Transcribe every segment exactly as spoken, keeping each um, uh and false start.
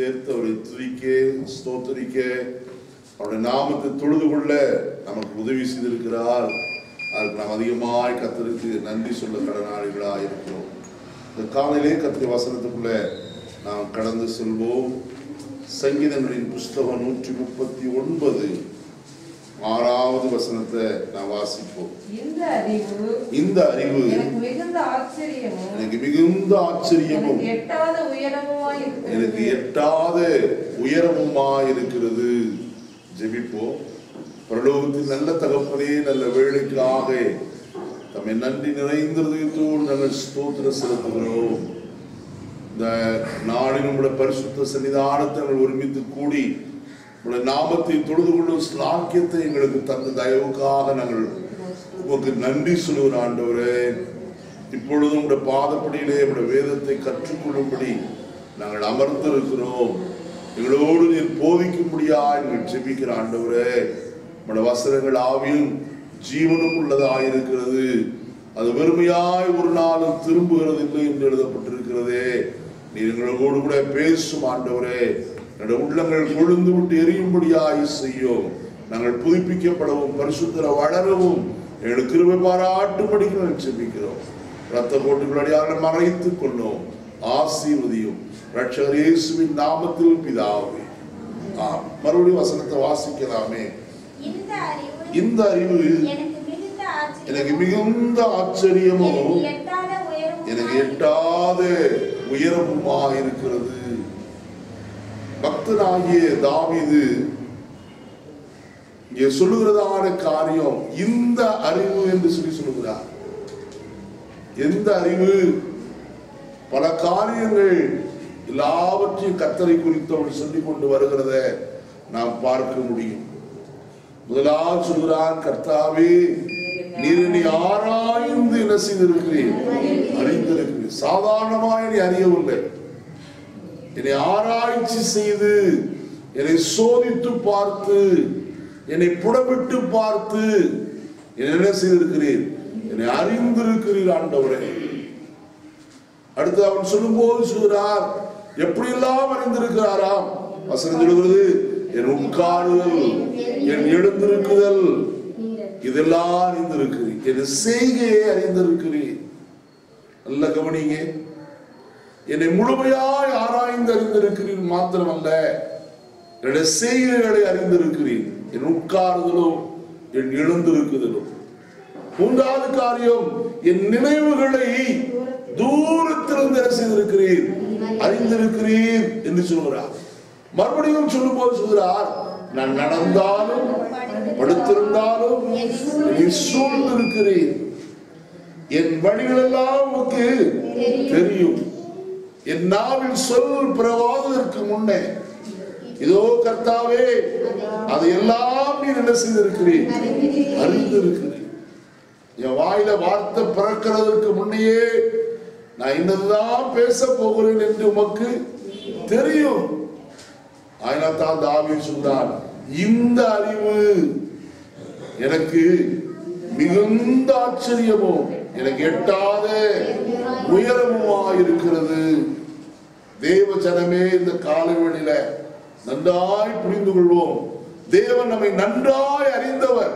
சேர்த்து அவரை துதிக்க ஸ்தோத்தரிக்க அவருடைய நாமத்தை தொழுது கொள்ள நமக்கு உதவி செய்திருக்கிறார். அதுக்கு நாம் அதிகமாய் கர்த்தருக்கு நன்றி சொல்ல கடனாளிகளாக இருக்கிறோம். இந்த காலையிலே கர்த்தருடைய வசனத்துக்குள்ள நாம் கடந்து செல்வோம். சங்கீதங்களின் புஸ்தகம் நூற்றி முப்பத்தி ஒன்பது ஆறாவது வசனத்தை நான் வாசிப்போம். இந்த அறிவு இந்த அறிவு எனக்கு மிகுந்த ஆச்சரியமும் எனக்கு மிகுந்த ஆச்சரியமும் எட்டாத உயரமுமாய் இருக்கிறது. எனக்கு எட்டாத உயரமுமாய் இருக்கிறது. ஜெபிப்போம். பரலோகத்தில் நல்ல தகப்பனே, நல்ல வேலைக்காக தம்மை நன்றி நிறைந்திருந்தோடு நாங்கள் ஸ்தோத்திரம் செலுத்துகிறோம். இந்த நாளில் உங்களுடைய பரிசுத்த சன்னிதானத்தை நாங்கள் ஒருமித்து கூடி உங்களுடைய நாமத்தை தொழுது கொள்ளும் ஸ்லாக்கியத்தை எங்களுக்கு தந்த தயவுக்காக நாங்கள் உங்களுக்கு நன்றி சொல்லுகிற ஆண்டவரே. இப்பொழுதும் உங்களுடைய பாதப்படியிலே உங்களுடைய வேதத்தை கற்றுக்கொள்ளும்படி நாங்கள் அமர்ந்திருக்கிறோம். எங்களோடு நீர் போதிக்கும்படியா எங்கள் ஜெபிக்கிற ஆண்டவரே. உங்களுடைய வசனங்கள் ஆவியும் ஜீவனும் உள்ளதாயிருக்கிறது. அது வெறுமையாய் ஒரு நாளும் திரும்புகிறது இல்லை என்று எழுதப்பட்டிருக்கிறதே. நீர் எங்களோடு கூட பேசும் ஆண்டவரே. என்னுடைய உள்ளங்கள் கொழுந்து விட்டு எரியும்படியாய் செய்யும். நாங்கள் புதுப்பிக்கப்படவும் பரிசுத்தர வளரவும் எங்களுக்கு கிருபை பாராட்டும்படிக்கு நாங்கள் ஜெபிக்கிறோம். ரத்த கோட்டுகளடியாக மறைத்துக் கொள்ளும். ஆசீர்வதியும் ரட்சகர் இயேசுவின் நாமத்தில் பிதாவே. ஆம். மறுபடியும் வசனத்தை வாசிக்கலாமே. இந்த அறிவு எனக்கு மிகுந்த ஆச்சரியமும் எனக்கு எட்டாத உயரமுமாக இருக்கிறது. பக்தனாகிய தாவீது இங்கே சொல்லுகிறதான காரியம் இந்த அறிவு என்று சொல்லி சொல்லுகிறார். எந்த அறிவு? பல காரியங்கள் எல்லாவற்றையும் கர்த்தரை குறித்து அவர் சொல்லிக் கொண்டு வருகிறத நாம் பார்க்க முடியும். முதலாவது சொல்கிறார், கர்த்தாவே நீர் என்னை ஆராய்ந்து என்ன செய்திருக்கிறேன், அறிந்திருக்கிறேன். சாதாரணமாக என்னை அறியவில்லை, என்னை ஆராய்ச்சி செய்து என்னை சோதித்து பார்த்து என்னை புடமிட்டு பார்த்து என்ன செய்திருக்கிறேன், என்னை அறிந்திருக்கிறீர் ஆண்டவரே. அடுத்து அவன் சொல்லும் போது சொல்கிறார், எப்படி எல்லாம் அறிந்திருக்கிறாராம். வசனம் சொல்கிறது, என் உட்காருதல், என் எழுந்திருக்குதல், இதெல்லாம் அறிந்திருக்கிறேன், என் செய்கையை அறிந்திருக்கிறேன். நல்ல கவனிங்க. என்னை முழுமையாய் ஆராய்ந்து அறிந்திருக்கிறேன் மாத்திரமல்ல, என்னுடைய செய்கைகளை அறிந்திருக்கிறேன், என் உட்காருதலும் என் எழுந்திருக்குதலும். மூன்றாவது காரியம், என் நினைவுகளை தூரத்திலிருந்து செய்திருக்கிறீர், அறிந்திருக்கிறீர் என்று சொல்கிறார். மறுபடியும் சொல்லும் போது சொல்கிறார், நான் நடந்தாலும் படுத்திருந்தாலும் நீ சூழ்ந்திருக்கிறீர், என் வழிகள் எல்லாம் உனக்கு தெரியும், என் நாவில் சொல் பிறவாததற்கு முன்னே இதோ கர்த்தாவே அதையெல்லாம் நீ என்ன செய்திருக்கிறீர், அறிந்திருக்கிறீர். என் வாயில வார்த்தை பிறக்கிறதற்கு முன்னையே நான் என்னதான் பேச போகிறேன் என்று உமக்கு தெரியும். ஆயினத்தான் தாவீது சொல்றார், இந்த அறிவு எனக்கு மிகுந்த ஆச்சரியமும் எனக்கு எட்டாத உயரமுமாய் இருக்கிறது. தேவ ஜனமே, இந்த காலவெளியில நன்றாய் புரிந்து கொள்வோம். தேவன் நம்மை நன்றாய் அறிந்தவர்,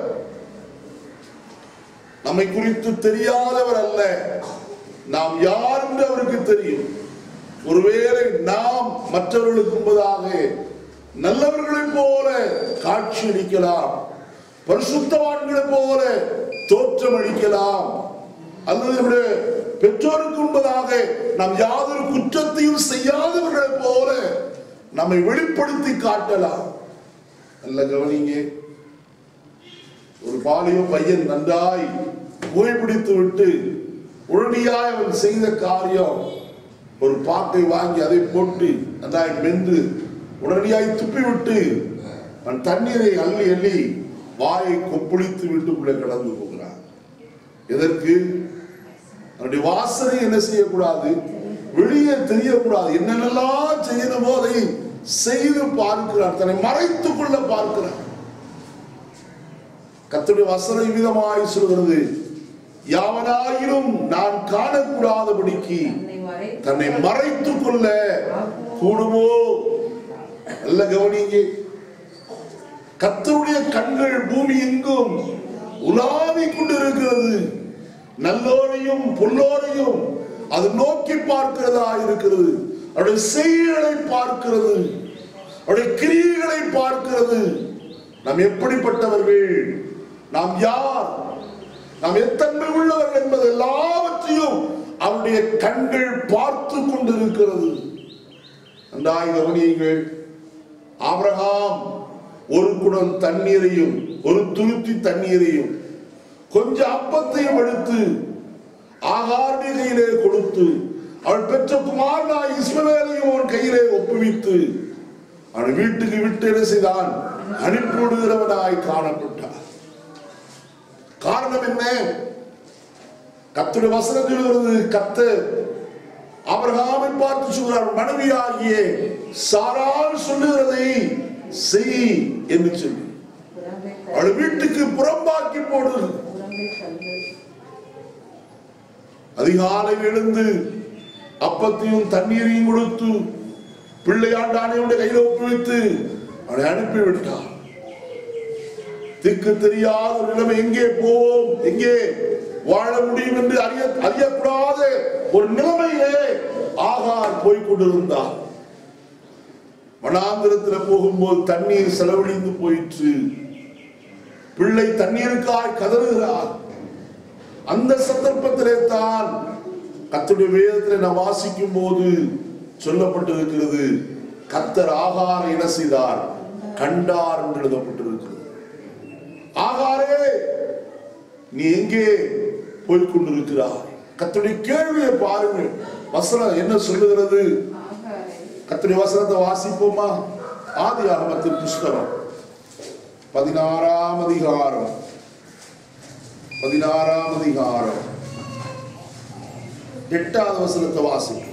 நம்மை குறித்து தெரியாதவர் அல்ல. நாம் யார் என்று அவருக்கு தெரியும். ஒருவேளை நாம் மற்றவர்களுக்கு முன்பதாக நல்லவர்களை போல காட்சியளிக்கலாம், பரிசுத்தவான்களை போல தோற்றமளிக்கலாம், அல்லது நம்முடைய பெற்றோருக்கு முன்பதாக நாம் யாதொரு குற்றத்தையும் செய்யாதவர்களை போல நம்மை வெளிப்படுத்தி காட்டலாம். நல்ல கவனிங்க. ஒரு பாலிய பையன் நன்றாய் புகைப்பிடித்து விட்டு உடனடியாய் அவன் செய்த காரியம், ஒரு பாக்கை வாங்கி அதை போட்டு நன்றாய் மென்று உடனடியாய் துப்பிவிட்டு அவன் தண்ணீரை அள்ளி அள்ளி வாயை கொப்பளித்து விட்டு உள்ளே கடந்து போகிறான். எதற்கு? அவனுடைய வாசனை என்ன செய்யக்கூடாது, வெளியே தெரியக்கூடாது. என்னென்னலாம் செய்யணுமோ அதை செய்து பார்க்கிறான், தன்னை மறைத்துக் கொள்ள பார்க்கிறான். கர்த்தருடைய வசனம் விதமாய் சொல்கிறது, யாவனாயினும் நான் காணக்கூடாதபடிக்கு தன்னை மறைத்துக் கொள்ள கூடுமோ கவனிங்க, கர்த்தருடைய கண்கள் பூமி எங்கும் உலாவிக் கொண்டிருக்கிறது. நல்லோரையும் பொல்லோரையும் அது நோக்கி பார்க்கிறதா இருக்கிறது. அவருடைய செய்கைகளை பார்க்கிறது, அவருடைய கிரியைகளை பார்க்கிறது. நாம் எப்படிப்பட்டவர்கள், நாம் யார், நாம் எத்தன்மை உள்ளவர்கள் என்பது எல்லாவற்றையும் அவருடைய கண்கள் பார்த்து கொண்டிருக்கிறது. நன்றாய் கவனியுங்கள். ஆபிரகாம் ஒரு குடம் தண்ணீரையும் ஒரு துருத்தி தண்ணீரையும் கொஞ்சம் அப்பத்தையும் எடுத்து ஆகாருடைய கையிலே கொடுத்து அவள் பெற்ற குமாரனாய் இஸ்மவேலையும் அவன் கையிலே ஒப்புவித்து அவன் வீட்டுக்கு விட்டு என்ன செய்தான், அனுப்பிவிடுகிறவனாய் காணப்பட்டார். காரணம் என்ன? கர்த்தருடைய வசனம் சொல்கிறது, கர்த்தர் ஆபிரகாமை பார்த்து சொல்கிறார், மனைவியாகிய சாராள் சொல்லுகிறதை செய் என்று சொல்லி அவள் வீட்டுக்கு புறம்பாக்கி போடு. அதிகாலையில் எழுந்து அப்பத்தையும் தண்ணீரையும் கொடுத்து பிள்ளையாண்டானையுடைய கையில் ஒப்புவித்து அவனை அனுப்பிவிட்டார். திக்கு தெரியாத ஒரு நிலைமை, எங்கே போவோம், எங்கே வாழ முடியும் என்று அறிய அறியக்கூடாத ஒரு நிலைமையிலே ஆகார் போய்கொண்டிருந்தார். வனாந்திரத்தில் போகும்போது தண்ணீர் செலவழிந்து போயிற்று. பிள்ளை தண்ணீருக்காய் கதறுகிறார். அந்த சந்தர்ப்பத்திலே தான் கர்த்தருடைய வேதத்தில் நாம் வாசிக்கும் போது சொல்லப்பட்டிருக்கிறது, கர்த்தர் ஆகாரை என்ன செய்தார், கண்டார் என்று எழுதப்பட்டிருக்கிறது. ஆகாரே, நீ எங்கே போய்கொண்டிருக்கிறாய்? கர்த்தருடைய கேள்வியை பாருங்கள். வசனம் என்ன சொல்லுகிறது? கர்த்தருடைய வசனத்தை வாசிப்போமா? ஆதியாகமத்தின் புஸ்தகம் பதினாறாம் அதிகாரம் பதினாறாம் அதிகாரம் எட்டாவது வசனத்தை வாசிப்போம்.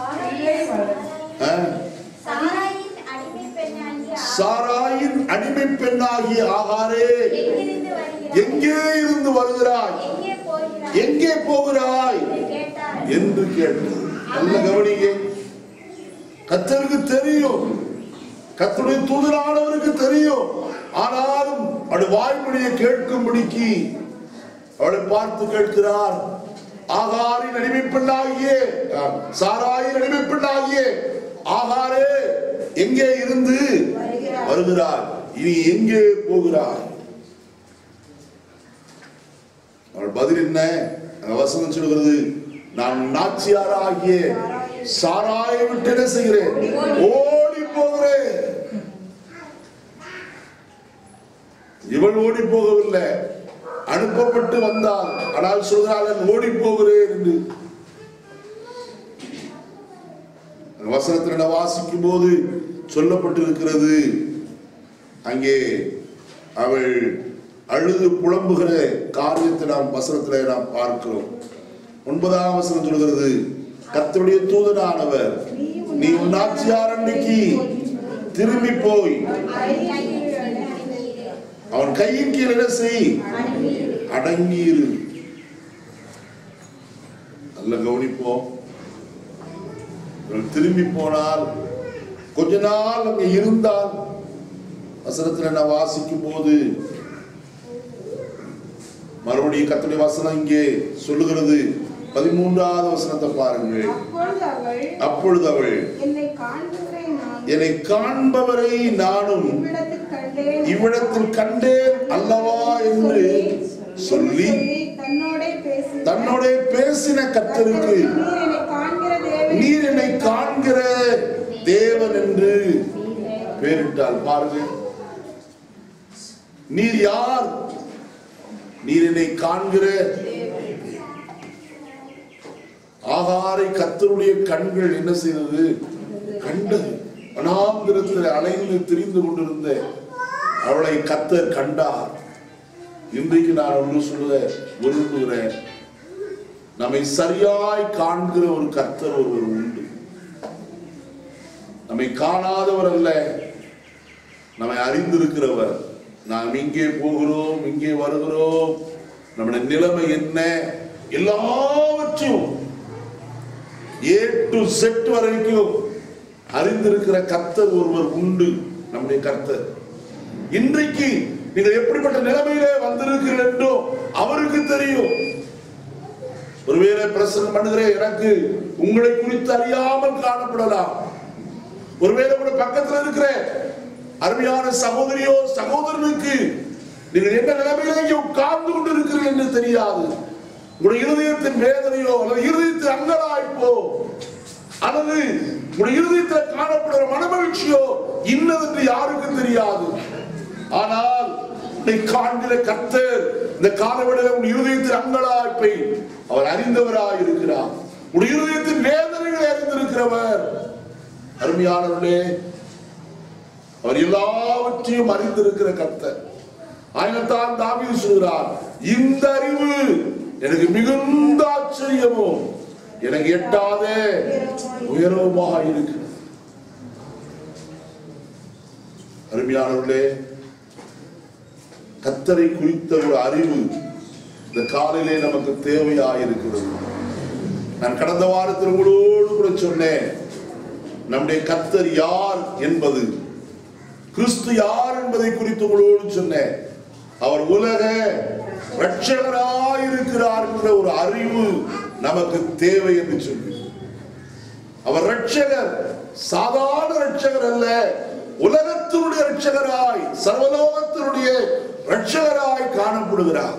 சாராயின் அடிமை பெண்ணாகிய ஆகாரே, எங்கே இருந்து வருகிறாய், எங்கே போகிறாய் என்று கேட்டார். நல்ல கவனிங்க. கர்த்தருக்கு தெரியும், கர்த்தருடைய தூதரானவருக்கு தெரியும். ஆனாலும் அவருடைய வாய்மொழியை கேட்கும்படிக்கு அவளை பார்த்து கேட்கிறார். ஆகாரின் அடிமை பெண்ணாகிய சாராயின் அடிமை பெண்ணாகிய ஆகாரே, எங்கே இருந்து வருகிறாய், இனி எங்கே போகிறாய்? அவள் பதில் என்ன? வசனம் சொல்கிறது, நான் நாச்சியாராகிய சாராயை விட்டு என்ன செய்கிறேன், ஓடி போகிறேன். இவள் ஓடி போகவில்லை, அனுப்பப்பட்டு வந்தால். ஆனால் சொல்கிறாள், ஓடி போகிறேன் என்று. வசனத்தில் வாசிக்கும் போது சொல்லப்பட்டிருக்கிறது, அங்கே அவள் அழுது புலம்புகிற காரியத்தை நாம் வசனத்தில் நாம் பார்க்கிறோம். ஒன்பதாம் வசனம் சொல்கிறது, கர்த்தருடைய தூதனானவர், நீ உன் நாச்சியார் அன்னைக்கு திரும்பி போய் அவன் கையின் கீழ் என்ன செய், அடங்கியிரு. நல்ல கவனிப்போம். திரும்பி போனால், கொஞ்ச நாள் அங்கே இருந்தால், வசனத்தில் நான் வாசிக்கும் போது மறுபடியும் கர்த்தருடைய வசனம் இங்கே சொல்லுகிறது. பதிமூன்றாவது வசனத்தை பாருங்கள். அப்பொழுது அவள், என்னை காண்பவரை நானும் இவ்விடத்தில் கண்டேன் அல்லவா என்று சொல்லி தன்னோட பேசின கர்த்தருக்கு, நீர் என்னை காண்கிற தேவன் என்று பெயரிட்டாள். பாருங்கள், நீர் யார்? நீர் என்னை காண்கிற. ஆகாரை கர்த்தருடைய கண்கள் என்ன செய்தது, கண்டது. வனாந்திரத்தில் அலைந்து திரிந்து கொண்டிருந்த அவளை கர்த்தர் கண்டார். இன்றைக்கு நான் ஒன்று சொல்ல விரும்புகிறேன், நம்மை சரியாய் காண்கிற ஒரு கர்த்தர் ஒருவர் உண்டு. நம்மை காணாதவர் அல்ல, நம்மை அறிந்திருக்கிறவர். நாம் இங்கே போகிறோம், இங்கே வருகிறோம், நம்முடைய நிலைமை என்ன, எல்லாவற்றையும் ஏ டு செட் வரைக்கும் அறிந்திருக்கிற கர்த்தர் ஒருவர் உண்டு. நம்முடைய கர்த்தர். இன்றைக்கு நீங்கள் எப்படிப்பட்ட நிலைமையிலே வந்திருக்கிறீர்கள் என்றோ அவருக்கு தெரியும். ஒருவேளை பிரசங்கம் பண்ணுகிறேன், எனக்கு உங்களை குறித்து அறியாமல் காணப்படலாம். ஒருவேளை கூட பக்கத்தில் இருக்கிற அருமையான சகோதரியோ சகோதரனுக்கு நீங்கள் என்ன நிலைமையிலே உட்கார்ந்து கொண்டு இருக்கிறீர்கள் என்று தெரியாது. உங்களுடைய இருதயத்தின் வேதனையோ அல்லது இருதயத்தின் அங்கலாய்ப்போ அல்லது உங்களுடைய இருதயத்தில் காணப்படுகிற மனமகிழ்ச்சியோ இன்னதென்று யாருக்கும் தெரியாது. ஆனால் காண்கிற கர்த்தர் இந்த காலவெளியில் உன் இருதயத்தின் அங்கலாய்ப்பை அவர் அறிந்தவராய் இருக்கிறார். உன் இருதயத்தின் வேதனைகளை அறிந்திருக்கிறவர். அருமையானவர்களே, அவர் எல்லாவற்றையும் அறிந்திருக்கிற கர்த்தர். ஆயினத்தான் தாவீது சொல்கிறார், இந்த அறிவு எனக்கு மிகுந்த ஆச்சரியமும் எனக்கு எட்டாத உயரவுமாக இருக்கு. அருமையானவர்களே, கர்த்தரை குறித்த ஒரு அறிவு இந்த காலையிலே நமக்கு தேவையாயிருக்கிறது. நான் கடந்த வாரத்தில் உங்களோடு கூட சொன்னேன், நம்முடைய கர்த்தர் யார் என்பது, கிறிஸ்து யார் என்பதை குறித்து உங்களோடு சொன்னேன். அவர் உலக இரட்சகராயிருக்கிறார் என்ற ஒரு அறிவு நமக்கு தேவை என்று சொல்லி, அவர் இரட்சகர், சாதாரண இரட்சகர் அல்ல, உலகத்தினுடைய இரட்சகராய், சர்வலோகத்தினுடைய இரட்சகராய் காணப்படுகிறார்.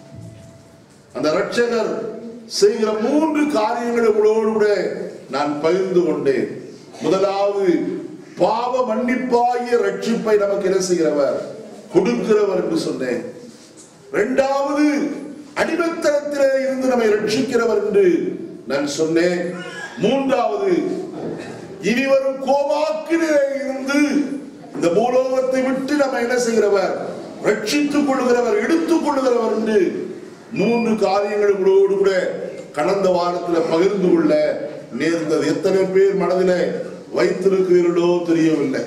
அந்த இரட்சகர் செய்கிற மூன்று காரியங்களை உங்களோடு நான் பகிர்ந்து கொண்டேன். முதலாவது, பாவ மன்னிப்பாகிய ரட்சிப்பை நமக்கு என்ன செய்கிறவர், கொடுக்கிறவர் என்று சொன்னேன். இரண்டாவது, அடிமைத்தனத்திலே இருந்து நம்மை ரட்சிக்கிறவர் என்று நான் சொன்னேன். மூன்றாவது, இனிவரும் கோபாக்கிலே இருந்து இந்த பூலோகத்தை விட்டு நம்ம என்ன செய்கிறவர், ரட்சித்துக் கொள்கிறவர், எடுத்துக் கொள்கிறவர் என்று மூன்று காரியங்கள் உங்களோடு கூட கடந்த வாரத்தில் பகிர்ந்து கொள்ள நேர்ந்தது. எத்தனை பேர் மனதிலே வைத்திருக்கிறீர்களோ தெரியவில்லை.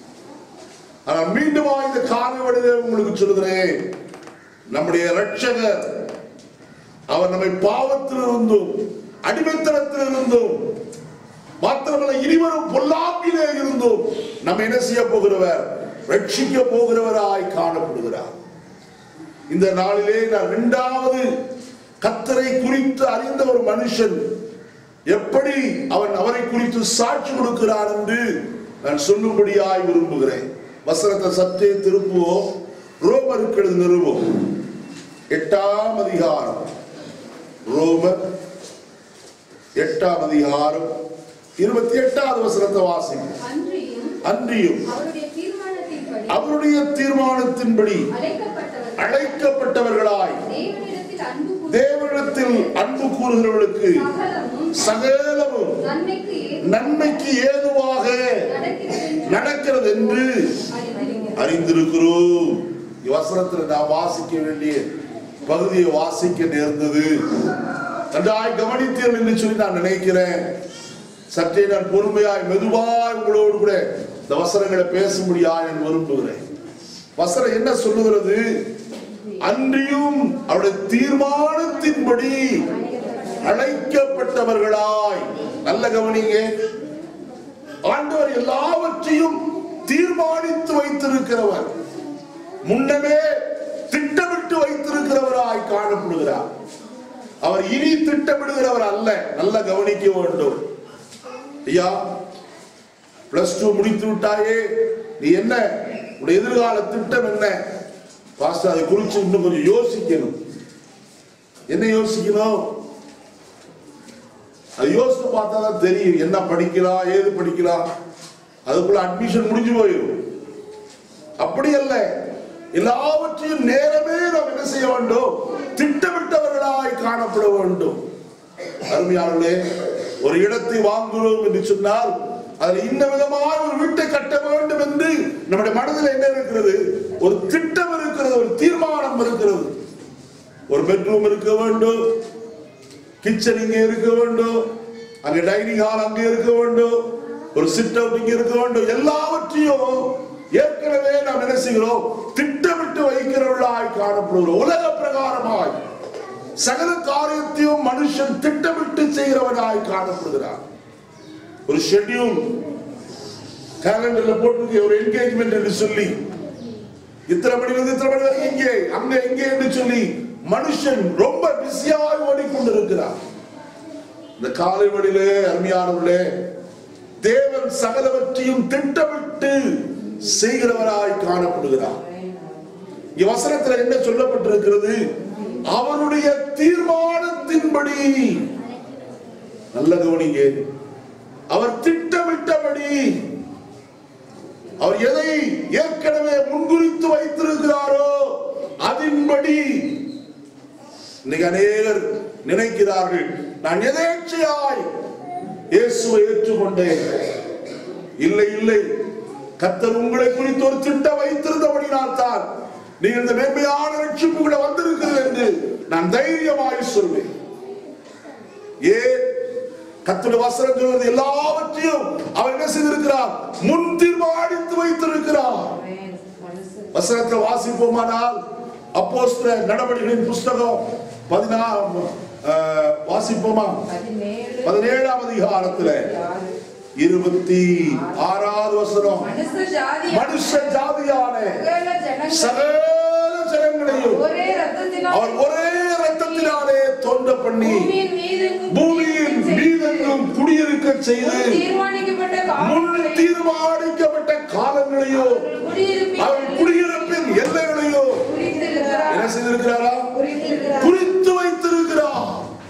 ஆனால் மீண்டும் இந்த காரியவழியிலே உங்களுக்கு சொல்கிறேன், நம்முடைய இரட்சகர் அவர் நம்மை பாவத்திலிருந்தும் அடிமைத்தனத்திலிருந்தும் மாத்திரமல்ல இனிவரும் பொல்லாப்பிலே இருந்தும் நம்ம என்ன செய்ய போகிறவர், ரட்சிக்க போகிறவராய் காணப்படுகிறார். இந்த நாளிலே நான் இரண்டாவது கர்த்தரை குறித்து அறிந்த ஒரு மனுஷன் எப்படி அவன் அவரை குறித்து சாட்சி கொடுக்கிறார் என்று நான் சொல்லும்படியாய் விரும்புகிறேன். வசனத்தை சற்றே திருப்புவோம். ரோமருக்கு எழுதின நிருபம் எட்டாம் அதிகாரம், ரோமர் எட்டாம் அதிகாரம் இருபத்தி எட்டாவது வசனத்தை வாசிக்கும். அன்றியும் அவருடைய தீர்மானத்தின்படி அழைக்கப்பட்டவர்களாய் தேவனிடத்தில் அன்பு கூறுகிறவர்களுக்கு சகலமும் நன்மைக்கு ஏதுவாக நடக்கிறது என்று அறிந்திருக்கிறோம். வசனத்தில் நான் வாசிக்க வேண்டிய பகுதியை வாசிக்க நேர்ந்தது. நன்றாய் கவனித்தீர்கள் என்று சொல்லி நான் நினைக்கிறேன். சற்றே நான் பொறுமையாய் மெதுவாய் உங்களோடு கூட இந்த வசனங்களை பேசும்படியாய் நான் விரும்புகிறேன். வசனம் என்ன சொல்லுகிறது? அன்றியும் அவருடைய தீர்மானத்தின்படி அழைக்கப்பட்டவர்களாய். நல்ல கவனிங்க, ஆண்டவர் எல்லாவற்றையும் தீர்மானித்து வைத்திருக்கிறவர், முன்னமே திட்டமிட்டு வைத்திருக்கிறவராய் காணப்படுகிறார். அவர் இனி திட்டமிடுகிறவர் அல்ல. நல்ல கவனிக்க வேண்டும். ஐயா, பிளஸ் டூ முடித்து விட்டாயே, நீ என்ன உடைய எதிர்கால திட்டம் என்ன? பாஸ்டர், அதை குறித்து இன்னும் கொஞ்சம் யோசிக்கணும். என்ன யோசிக்கணும்? அது யோசித்து பார்த்தா தான் தெரியும் என்ன படிக்கலாம், ஏது படிக்கலாம். அதுக்குள்ள அட்மிஷன் முடிஞ்சு போயிடும். அப்படி அல்ல, எல்லாவற்றையும் நேரமே நாம் என்ன செய்ய வேண்டும், திட்டமிட்டவர்களாய் காணப்பட வேண்டும். அருமையானவர்களே, ஒரு இடத்தை வாங்குகிறோம் என்று சொன்னால் அதில் இந்த விதமாக ஒரு வீட்டை கட்ட வேண்டும் என்று நம்முடைய மனதில் என்ன இருக்கிறது, ஒரு திட்டம் இருக்கிறது, ஒரு தீர்மானம் இருக்கிறது. ஒரு பெட்ரூம் இருக்க வேண்டும், கிச்சன் இங்கே இருக்க வேண்டும், அங்கே டைனிங் ஹால் அங்கே இருக்க வேண்டும், ஒரு சிட் அவுட் இங்கே இருக்க வேண்டும். எல்லாவற்றையும் ஏற்கனவே நாம் என்ன செய்கிறோம், திட்டமிட்டு வைக்கிறவர்களாய் காணப்படுகிறோம். உலக பிரகாரமாய் சகல காரியத்தையும் மனுஷன் திட்டமிட்டு செய்கிறவனாய் காணப்படுகிறார். ஒரு ஷெட்யூல், கேலண்டர்ல போட்டு ஒரு என்கேஜ்மெண்ட் என்று சொல்லி இத்தனை மணிலிருந்து இத்தனை மணி வரைக்கும் இங்கே அங்க எங்கே என்று சொல்லி மனுஷன் ரொம்ப பிஸியாக ஓடிக்கொண்டிருக்கிறார். இந்த காலை வழியிலே அருமையானவர்களே, தேவன் சகலவற்றையும் திட்டமிட்டு செய்கிறவராய் காணப்படுகிறார். வசனத்தில் என்ன சொல்லப்பட்டிருக்கிறது? அவருடைய தீர்மானத்தின்படி. நல்ல கவனிங்க, அவர் திட்டமிட்டபடி, அவர் எதை ஏற்கனவே முன்குறித்து வைத்திருக்கிறாரோ அதன்படி. இன்னைக்கு அநேகர் நினைக்கிறார்கள், நான் எதேச்சையாய் இயேசுவை ஏற்றுக்கொண்டேன். இல்லை இல்லை, கர்த்தர் உங்களை குறித்து ஒரு திட்டம் வைத்திருந்தபடினால் தான் நீங்கள் இந்த மேன்மையான ரட்சிப்பு கூட வந்திருக்கிறது என்று நான் தைரியமாய் சொல்வேன். ஏன்? கர்த்தருடைய வசனம் சொல்வது எல்லாவற்றையும் அவர் என்ன செய்திருக்கிறார்? முன் தீர்மானித்து வைத்திருக்கிறார். வசனத்தை வாசிப்போமானால் அப்போஸ்தலர் நடவடிக்கைகளின் புஸ்தகம் பதினாறு வாசிப்போமா? பதினேழாம் அதிகாரத்துல இருபத்தி ஆறாவது வசனம், மனுஷ ஜாதியான சகல ஜனங்களையும் அவர் ஒரே ரத்தத்தினாலே தோன்ற பண்ணி பூமியின் மீதெங்கும் குடியிருக்க செய்து முன் தீர்மானிக்கப்பட்ட காலங்களையோ அவர் குடியிருப்பின் எல்லைகளையோ என்ன செய்திருக்கிறாரா? குறித்து வைத்திருக்கிறார்.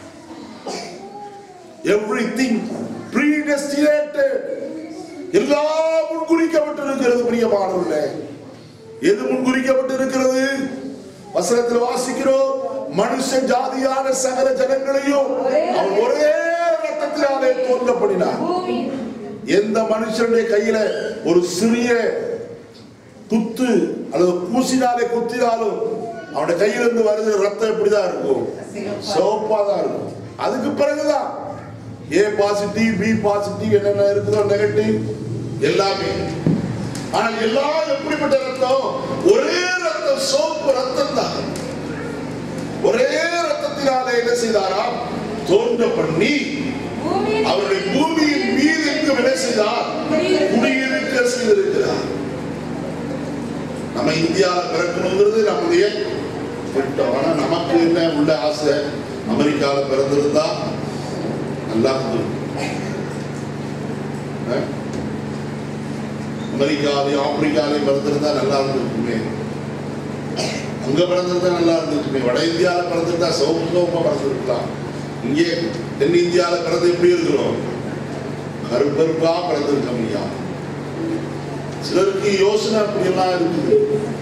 எவ்ரிதிங் predestinated, எல்லாம் முன்குறிக்கப்பட்டிருக்கிறது. பிரியமானவர்களே, எது முன்குறிக்கப்பட்டிருக்கிறது? வசனத்தில் வாசிக்கிறோம், மனுஷ ஜாதியான சகல ஜனங்களையும் அவர் ஒரே ரத்தத்தினாலே தோன்றப்படினார். எந்த மனுஷனுடைய கையில ஒரு சிறிய குத்து அல்லது பூசினாலே குத்தினாலும் அவனுடைய கையிலிருந்து வருகிற ரத்தம் எப்படிதான் இருக்கும்? சிவப்பா தான் இருக்கும். அதுக்கு பிறகுதான் ஏ பாசிட்டிவ், பி பாசிட்டிவ், என்னென்ன இருக்குதோ நெகட்டிவ் எல்லாமே. ஆனால் எல்லாம் எப்படிப்பட்ட ரத்தம்? ஒரே ரத்தம், சோப்பு ரத்தம் தான். ஒரே ரத்தத்தினாலே என்ன செய்தாராம்? தோன்ற பண்ணி அவருடைய பூமியின் மீது என்ன செய்தார்? குடியிருக்க செய்திருக்கிறார். நம்ம இந்தியாவில் பிறக்கணுங்கிறது நம்முடைய திட்டம். ஆனா நமக்கு என்ன உள்ள ஆசை? அமெரிக்காவில் பிறந்திருந்தா நல்லா இருந்தது. அமெரிக்காவையும் ஆப்பிரிக்காவையும் பிறந்திருந்தா நல்லா இருந்திருக்குமே. அங்க பிறந்திருந்தா நல்லா இருந்திருக்குமே. வட இந்தியாவில் பிறந்திருந்தா சோப்பு சோப்பா பிறந்திருக்கலாம். இங்கே தென் இந்தியாவில் பிறந்து எப்படி இருக்கிறோம்? கருப்பருப்பா பிறந்திருக்கோம். ஐயா, சிலருக்கு யோசனை அப்படி எல்லாம் இருக்குது.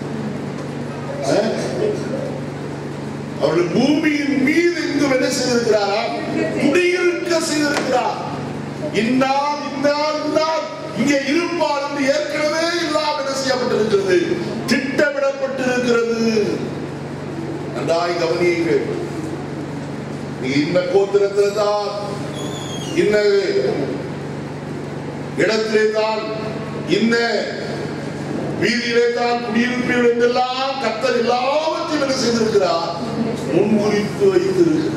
அவருடைய பூமியின் மீது இங்கு என்ன செய்திருக்கிறாரா? குடியிருக்க செய்திருக்கிறார். இந்நாள் இந்நாள் இந்நாள் இங்கே இருப்பார் என்று ஏற்கனவே எல்லாம் என்ன செய்யப்பட்டிருக்கிறது? திட்டமிடப்பட்டிருக்கிறது. நன்றாய் கவனியுங்கள். நீ இந்த கோத்திரத்திலே தான், இந்த இடத்திலே தான், இந்த வீதியிலே தான் குடியிருப்பீர்கள் என்றெல்லாம் கர்த்தர் எல்லாவற்றையும் என்ன செய்திருக்கிறார்? முன்குறித்து வைத்திருக்கிறார்.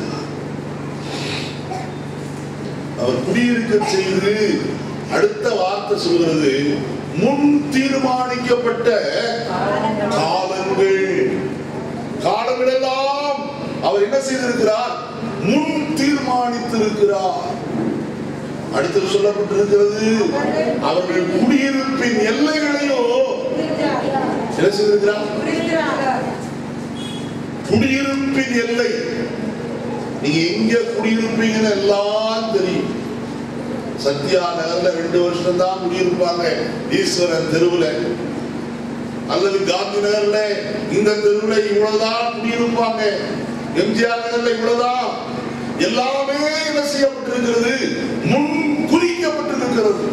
அவர் குடியிருக்க செய்து அடுத்த வார்த்தை சொல்கிறது, முன் தீர்மானிக்கப்பட்ட காலங்கள். காலங்கள் எல்லாம் அவர் என்ன செய்திருக்கிறார்? முன் தீர்மானித்திருக்கிறார். அடுத்து சொல்லப்பட்டிருக்கிறது, அவர்கள் குடியிருப்பின் எல்லைகளையோ என்ன செய்திருக்கிறார்? குடியிருப்பின் எல்லை. நீங்க எங்க குடியிருப்பீங்கன்னு எல்லாம் தெரியும். சத்யா நகர்ல ரெண்டு வருஷம் தான் குடியிருப்பாங்க, ஈஸ்வரன் தெருவுல. அல்லது காந்தி நகர்ல இந்த தெருவுல இவ்வளவுதான் குடியிருப்பாங்க, எம்ஜிஆர் நகர்ல இவ்வளவுதான். எல்லாமே என்ன செய்யப்பட்டிருக்கிறது? முன் குறிக்கப்பட்டிருக்கிறது.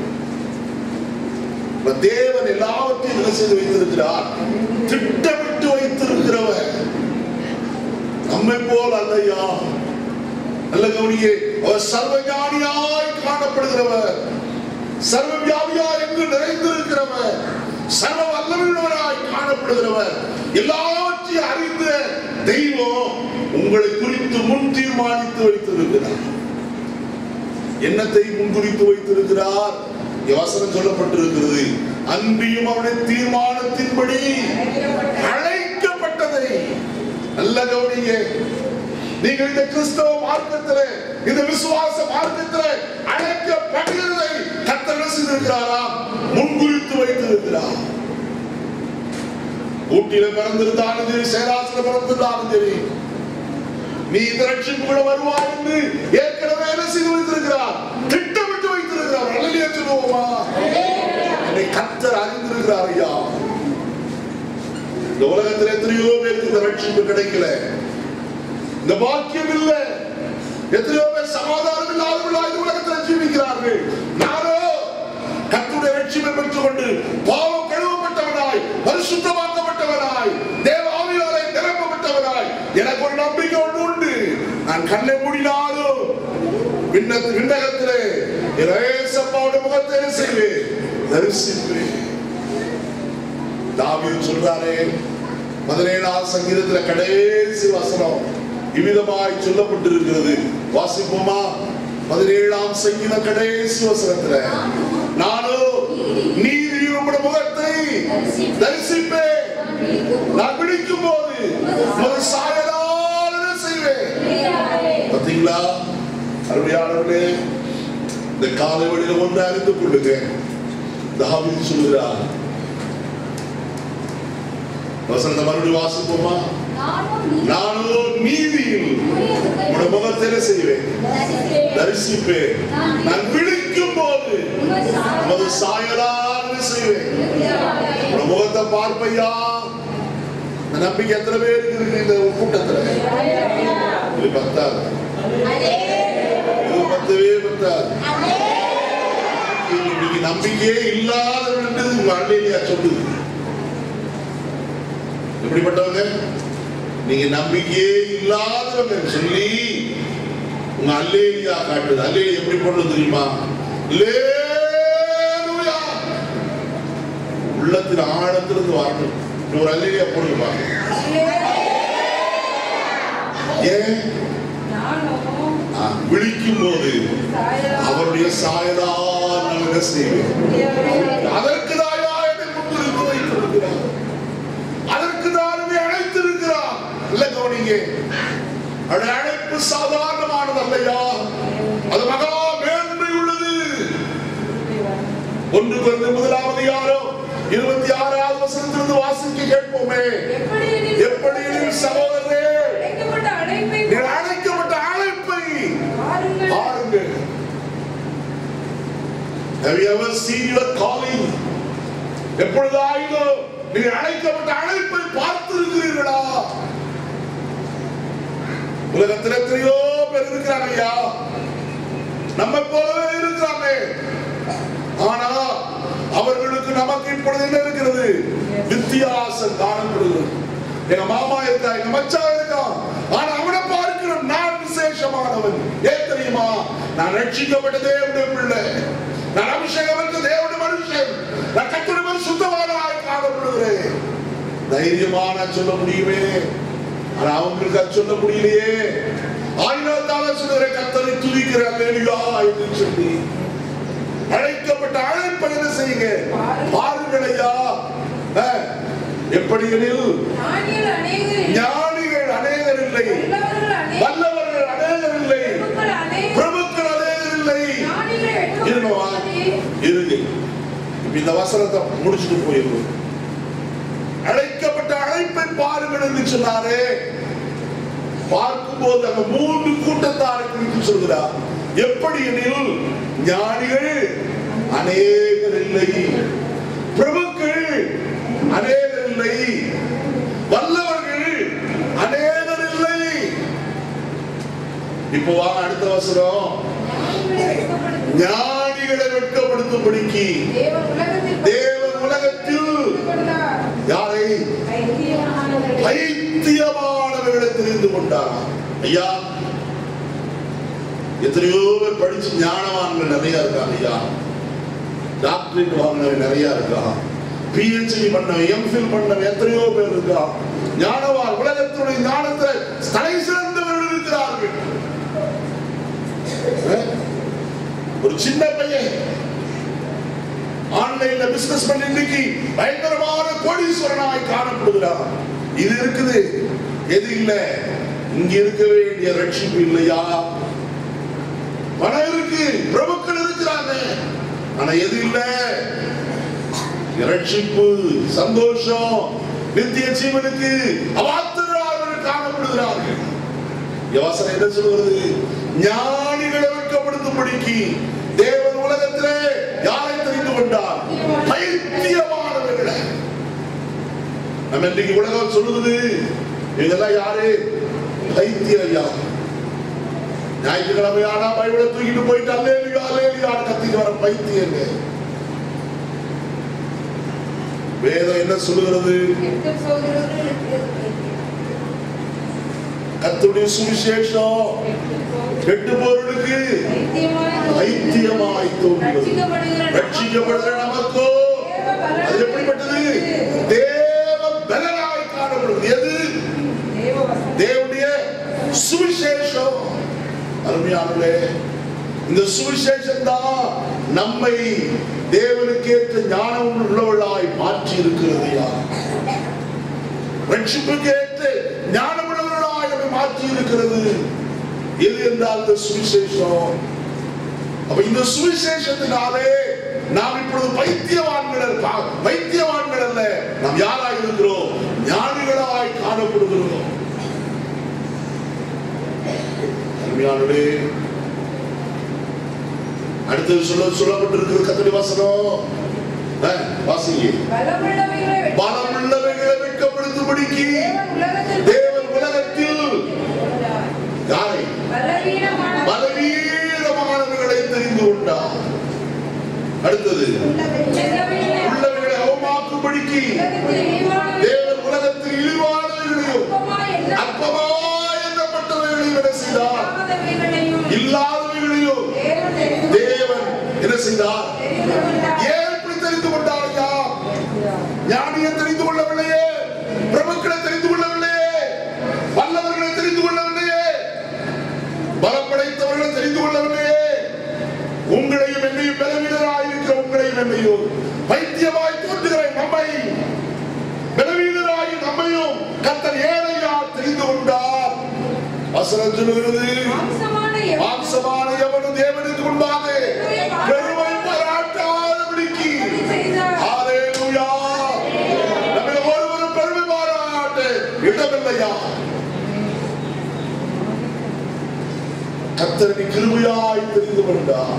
தேவன் எல்லாவற்றையும் என்ன செய்து வைத்திருக்கிறார்? திட்டமிட்டு வைத்திருக்கிறவர். நம்மை போல் அல்லையா. நல்ல கவனியே, அவர் சர்வஞானியாய் காணப்படுகிறவர், சர்வ வியாபியாய் எங்கு நிறைந்திருக்கிறவர், சர்வ வல்லமையுள்ளவராய் காணப்படுகிறவர், எல்லாவற்றையும் அறிந்த தெய்வம் உங்களை குறித்து முன் தீர்மானித்து வைத்திருக்கிறார். என்னத்தை முன்குறித்து வைத்திருக்கிறார்? வசனம் சொல்லப்பட்டிருக்கிறது, அன்பியும் அவருடைய தீர்மானத்தின்படி அழைக்கப்பட்டதை. நல்ல கவனிங்க, நீங்கள் இந்த கிறிஸ்தவ மார்க்கத்திலே, இந்த விசுவாச மார்க்கத்திலே அழைக்கப்படுகிறதை கர்த்தர் செய்திருக்கிறாரா? முன்குறித்து வைத்திருக்கிறார். ஊட்டியில பிறந்திருந்தாலும் சரி, சேராசில பிறந்திருந்தாலும் சரி, நீ இந்த ரட்சிப்புக்குள்ள வருவாய் என்று ஏற்கனவே என்ன செய்து வைத்திருக்கிறார்? திட்டமிட்டு வைத்திருக்கிறார். அல்லேலூயா சொல்லுவோமா? என்னை கர்த்தர் அறிந்திருக்கிறார். ஐயா, இந்த உலகத்தில் எத்தனையோ பேருக்கு இந்த ரட்சிப்பு கிடைக்கல, இந்த பாக்கியம் இல்லை. எத்தனையோ பேர் சமாதானம் இல்லாதவர்களாக இந்த உலகத்தில் ஜீவிக்கிறார்கள். நானோ கர்த்தருடைய ரட்சிப்பை பெற்றுக் கொண்டு பாவம் கழுவப்பட்டவனாய், பரிசுத்தமாக்கப்பட்டவனாய், தேவ ஆவியாலே நிரப்பப்பட்டவனாய், எனக்கு ஒரு நம்பிக்கை ஒன்று உண்டு. நான் கண்ணை மூடினாலும் விண்ணகத்திலே இயேசுவோட முகத்தை செய்வேன், தரிசிப்பேன். தாவீது சொல்றாரே, பதினேழாம் சங்கீதத்தில் கடைசி வசனம் இவ்விதமாய் சொல்லப்பட்டிருக்கிறது. வாசிப்போமா? பதினேழாம் சங்கீத கடைசி வசனத்துல, நானோ நீதியின் உம்முடைய முகத்தை தரிசிப்பேன், நான் விழிக்கும் போது உமது சாயலால் செய்வேன். பார்த்தீங்களா அருமையானவர்களே, இந்த காலை வழியில் ஒன்று அறிந்து கொள்ளுங்க. தாவீது சொல்கிறார், வசனத்தை மறுபடியும் வாசிப்போமா? நானோ நீதியில் உம்முடைய முகத்தை செய்வேன், தரிசிப்பேன், நான் விழிக்கும் போது உமது சாயலால் செய்வேன். உம்முடைய முகத்தை பார்ப்பையா. நம்பிக்கை எத்தனை பேருக்கு இருக்கு இந்த கூட்டத்துல? இது பத்தாது, இது பத்தவே பத்தாது. இன்னைக்கு நம்பிக்கையே இல்லாதவர்கள் உங்க அல்லேலூயா சொல்லுது. எப்படிப்பட்டவங்க? நீங்க நம்பிக்கையே இல்லாதவங்க சொல்லி உங்க அல்லேலூயா காட்டுது. அல்லேலூயா எப்படி போடுறது தெரியுமா? அல்லேலூயா உள்ளத்தின் ஆழத்திலிருந்து வரணும். ஒரு அல்லேலூயா போடுமா? ஏன்? விழிக்கும் போது அவருடைய சாயலால் நான் என்ன செய்வேன்? அதற்கு தான் என்னை முன்னிறுத்தி வைத்திருக்கிறார், அதற்கு தான் என்னை அழைத்திருக்கிறார். இல்ல கவனிங்க, அவருடைய அழைப்பு சாதாரணமானது அல்லையா, அது மகா மேன்மை உள்ளது. ஒன்று கொண்டு முதலாவது யாரோ இருபத்தி ஆறாவது வசனத்திலிருந்து வாசிக்க கேட்போமே. எப்படி சகோதரரே, அழைக்கப்பட்ட அழைப்பை பாருங்கள். Have you ever seen your calling? எப்பொழுதாயினோ நீங்கள் அழைக்கப்பட்ட அழைப்பை பார்த்திருக்கிறீர்களா? உலகத்தில் எத்தனையோ பேர் இருக்கிறாங்க ஐயா, நம்ம போலவே இருக்கிறாங்க. ஆனா அவர்களுக்கு நமக்கு இப்பொழுது என்ன இருக்கிறது? வித்தியாசம் காணப்படுகிறது. எங்க மாமா இருக்கா, எங்க மச்சான் இருக்கா, ஆனா அவனை பார்க்கிறோம் நான் விசேஷமானவன். ஏன் தெரியுமா? நான் ரட்சிக்கப்பட்ட தேவனுடைய பிள்ளை, நான் அபிஷேகம் பெற்ற தேவனுடைய மனுஷன், நான் கர்த்தருடைய சுத்தமானவனாய் காணப்படுகிறேன். தைரியமா நான் சொல்ல முடியுமே, ஆனா அவங்களுக்கு அது சொல்ல முடியலையே. ஆயிரத்தால சொல்ற கர்த்தரை துதிக்கிற அல்லேலூயா என்று சொல்லி அழைக்கப்பட்ட அழைப்பை என்ன செய்யுங்க? பாருங்கள் ஐயா. எப்படி எனில் ஞானிகள் அநேகர் இல்லை, வல்லவர்கள் அநேகர் இல்லை, பிரபுக்கள் அநேகர் இல்லை. இருங்கவா இருங்க, இந்த வசனத்தை முடிச்சுட்டு போயிருக்கும். அழைக்கப்பட்ட அழைப்பை பாருங்கள் என்று சொன்னாரே. பார்க்கும்போது அங்க மூன்று கூட்டத்தாரை குறித்து சொல்கிறார். எப்படி எனில் ஞானிகள் அநேகர் இல்லை, பிரபுக்கள் அநேகர் இல்லை, வல்லவர்கள் அநேகர் இல்லை. இப்போ வாங்க அடுத்த வசனம். ஞானிகளை வெட்கப்படுத்தும்படிக்கு தேவன் உலகத்தில் யாரை? பைத்தியமானவர்களை தெரிந்து கொண்டார். ஐயா, எத்தனையோ பேர் படிச்சு ஞானவான்கள் நிறைய இருக்காங்க ஐயா. டாக்டரேட் வாங்கினவன் நிறைய இருக்கா, பிஹெச்டி பண்ணவன், எம்ஃபில் பண்ணவன் எத்தனையோ பேர் இருக்கா. ஞானவான் உலகத்துடைய ஞானத்தை தலை சிறந்தவர்கள் இருக்கிறார்கள். ஒரு சின்ன பையன் ஆன்லைன்ல பிசினஸ் பண்ணி இன்னைக்கு பயங்கரமான கோடீஸ்வரனாய் காணப்படுகிறார். இது இருக்குது. எது இல்ல? இங்க இருக்க வேண்டிய ரட்சிப்பு இல்லையா? பணம் இருக்கு, பிரபுக்கள் இருக்கிறாங்க, ஆனா எது இல்ல? ரட்சிப்பு, சந்தோஷம், நித்திய ஜீவனுக்கு அவாத்தரார்கள் காணப்படுகிறார்கள். யோசனை என்ன சொல்கிறது? ஞானிகளை வெட்கப்படுத்தும்படிக்கு தேவன் உலகத்திலே யாரை தெரிந்து கொண்டார்? பைத்தியமானவர்களை. நம்ம இன்றைக்கு உலகம் சொல்லுது, இதெல்லாம் யாரு? பைத்தியம். ஐயா, ஞாயிற்றுக்கிழமையானா பைபிளை தூக்கிட்டு போயிட்டு அல்லேலூயா அல்லேலூயா கத்திட்டு வர பைத்தியங்க. வேதம் என்ன சொல்லுகிறது? கர்த்தருடைய சுவிசேஷம் கெட்டு போறவர்களுக்கு பைத்தியமாய் தோன்றுகிறது. ரட்சிக்கப்படுகிற நமக்கோ அது எப்படிப்பட்டது? தேவ பலனாய் காணப்படுகிறது. எது? தேவனுடைய சுவிசேஷம். அருமையானவர்களே, இந்த சுவிசேஷம் தான் நம்மை தேவனுக்கு ஏற்ற ஞானம் உள்ளவர்களாய் மாற்றி இருக்கிறது. ரட்சிப்புக்கு ஏற்ற ஞானம் உள்ளவர்களாய் நம்மை மாற்றி இருக்கிறது. எது என்றால் இந்த சுவிசேஷம். அப்ப இந்த சுவிசேஷத்தினாலே நாம் இப்பொழுது பைத்தியவான்கள் பைத்தியவான்கள் அல்ல, நாம் யாராய் இருக்கிறோம்? ஞானிகளாய் காணப்படுகிறோம். அருமையானவர்களே, அடுத்தது சொல்ல சொல்லப்பட்டிருக்கிறது கர்த்தருடைய வசனம். வாசிங்க. பலமுள்ளவைகளை வெட்கப்படுத்தும்படிக்கு தேவன் உலகத்தில் யாரை? பலவீனமானவர்களை தெரிந்து கொண்டார். அடுத்தது உள்ளவைகளை அவமாக்கும்படிக்கு தேவன் உலகத்தில் இழிவானவர்களையும் அற்பமாய் எண்ணப்பட்டவைகளையும் என்ன செய்தார்? இல்லாதவைகளையும் தேவன் என்ன செய்தார்? ஏன் இப்படி தெரிந்து கொண்டார்? ஞானியை தெரிந்து கொள்ளவில்லையே, பிரபுக்களை தெரிந்து கொள்ளவில்லையே, வல்லவர்களை தெரிந்து கொள்ளவில்லையே, பலப்படைத்தவர்களை தெரிந்து கொள்ளவில்லையே, உங்களையும் என்னையும் பலவீனராய் இருக்கிற உங்களையும் என்னையும் பைத்தியமாய் தோன்றுகிற நம்மை பலவீனராய் நம்மையும் கர்த்தர் ஏழையா தெரிந்து கொண்டார். வசனம் சொல்லுகிறது, மாம்சமான எவனும் தேவனுக்கு முன்பாக பெருமை பாராட்டாதபடிக்கு. ஹல்லேலூயா. நம்ம ஒருவரும் பெருமை பாராட்ட இடமில்லையா? கர்த்தருக்கு கிருபையாய் தெரிந்து கொண்டார்.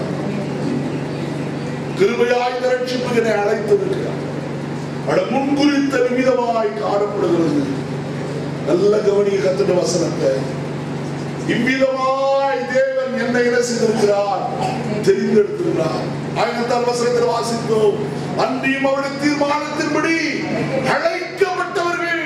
கிருபையாய் ரட்சிப்புகளை அழைத்திருக்கிறார். அவட முன்குறித்த விதமாய் காணப்படுகிறது. நல்ல கவனிய கர்த்தருடைய வசனத்தை. இவ்விதமாய் தேவன் என்னை என்ன செய்திருக்கிறார்? தெரிந்தெடுத்திருக்கிறார். ஆயிரத்தால் வசனத்தில் வாசித்தோம், அன்றியும் அவருடைய தீர்மானத்தின்படி அழைக்கப்பட்டவர்கள்.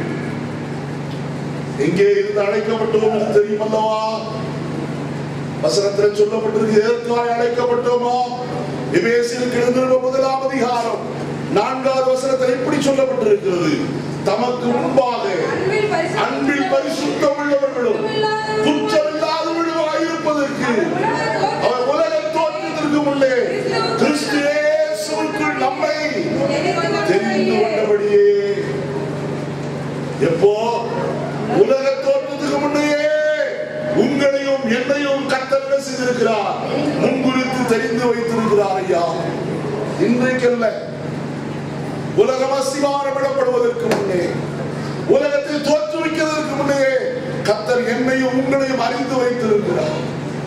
எங்கே இருந்து அழைக்கப்பட்டோம் என்று தெரியும் அல்லவா? வசனத்தில் சொல்லப்பட்டிருக்கு. எதற்காக அழைக்கப்பட்டோமா? எபேசியருக்கு எழுதின முதலாம் அதிகாரம் நான்காவது வசனத்தில் இப்படி சொல்லப்பட்டிருக்கிறது, தமக்கு முன்பாக அன்பில் பரிசுத்தம் உள்ளவர்களும் குற்றமில்லாதவர்களும் இருப்பதற்கு அவர் உலக தோற்றத்திற்கு முன்னே கிறிஸ்து இயேசுவுக்குள் நம்மை தெரிந்து கொண்டபடியே. எப்போ? உலக தோற்றத்துக்கு முன்னே உங்களையும் என்னையும் கர்த்தர் செய்திருக்கிறார், முன்குறித்து தெரிந்து வைத்திருக்கிறார். ஐயா, இன்றைக்கல்ல, உலகம் அஸ்திவாரமிடப்படுவதற்கு முன்னே, உலகத்தில் தோற்றுவிக்கிறதற்கு முன்னே கர்த்தர் என்னையும் உங்களையும் அறிந்து வைத்திருக்கிறார்.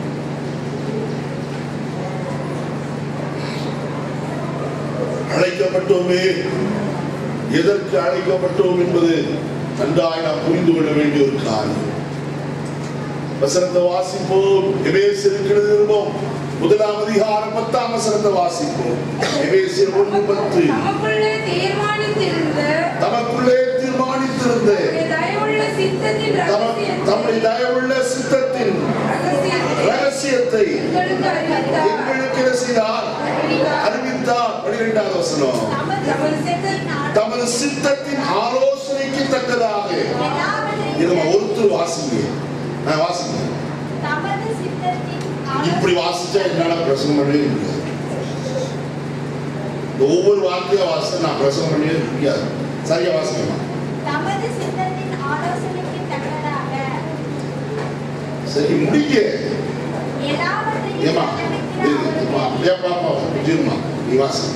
அழைக்கப்பட்டோமே, எதற்கு அழைக்கப்பட்டோம் என்பது நன்றாய் நாம் புரிந்து கொள்ள வேண்டிய ஒரு காரியம். வசனத்தை வாசிப்போம். எபேசியருக்கு எழுதினோம் முதலாம் அதிகாரம் பத்தாம் வசனத்தை வாசிப்போம். எபேசியர் ஒன்று பத்து. தமக்குள்ளே தீர்மானித்திருந்த தமக்குள்ளே தீர்மானித்திருந்த தம்முடைய தயவுள்ள சித்தத்தின் ரகசியத்தை எங்களுக்கு செய்தார், அறிவித்தார். பன்னிரண்டாவது வசனம். தமது சித்தத்தின் ஆலோசனைக்கு தக்கதாக. இதை ஒருத்தர் வாசிங்க. நான் வாசிங்க. இப்படி வாசிச்சா என்னால பிரசங்கம் பண்ணவே முடியாது. ஒவ்வொரு வார்த்தையா வாசித்து நான் பிரசவம் பண்ணி முடியாது. சரியா வாசிக்கணும். தமது சித்தத்தின் ஆலோசனைக்கு தக்கதாக சரி முடிக்க எல்லாவற்றையும் ஏமா செலவிடுகிற அவருடைய பாப்பா ஜீர்மா நீ வாசி.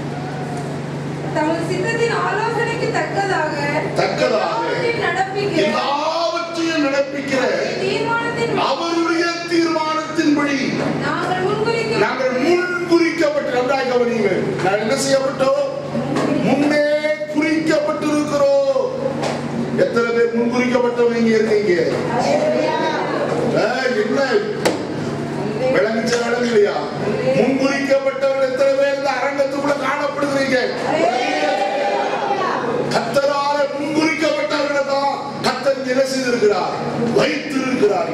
தமது சித்தத்தின் ஆலோசனைக்கு தக்கதாக தக்கதாக எல்லாவற்றையும் நடப்பிக்கிற எல்லாவற்றையும் நடப்பிக்கிற தீர்மானத்தின் அவருடைய தீர்மானத்தின்படி நாங்கள் முன்குறிக்க நாங்கள் முன்குறிக்கப்பட்டு நன்றாய் கவனிங்க. நான் என்ன செய்யப்பட்டோம்? முன்னே குறிக்கப்பட்டிருக்கிறோம். எத்தனை பேர் முன்குறிக்கப்பட்டவங்க இருக்கீங்க? என்ன விளங்கிச்ச விளங்கலையா? முன்குறிக்கப்பட்டவர்கள் எத்தனை பேர் இந்த அரங்கத்துக்குள்ள காணப்படுகிறீங்க? கர்த்தரால முன்குறிக்கப்பட்டவர்களை தான் கர்த்தர் என்ன செய்திருக்கிறார்? வைத்திருக்கிறார்.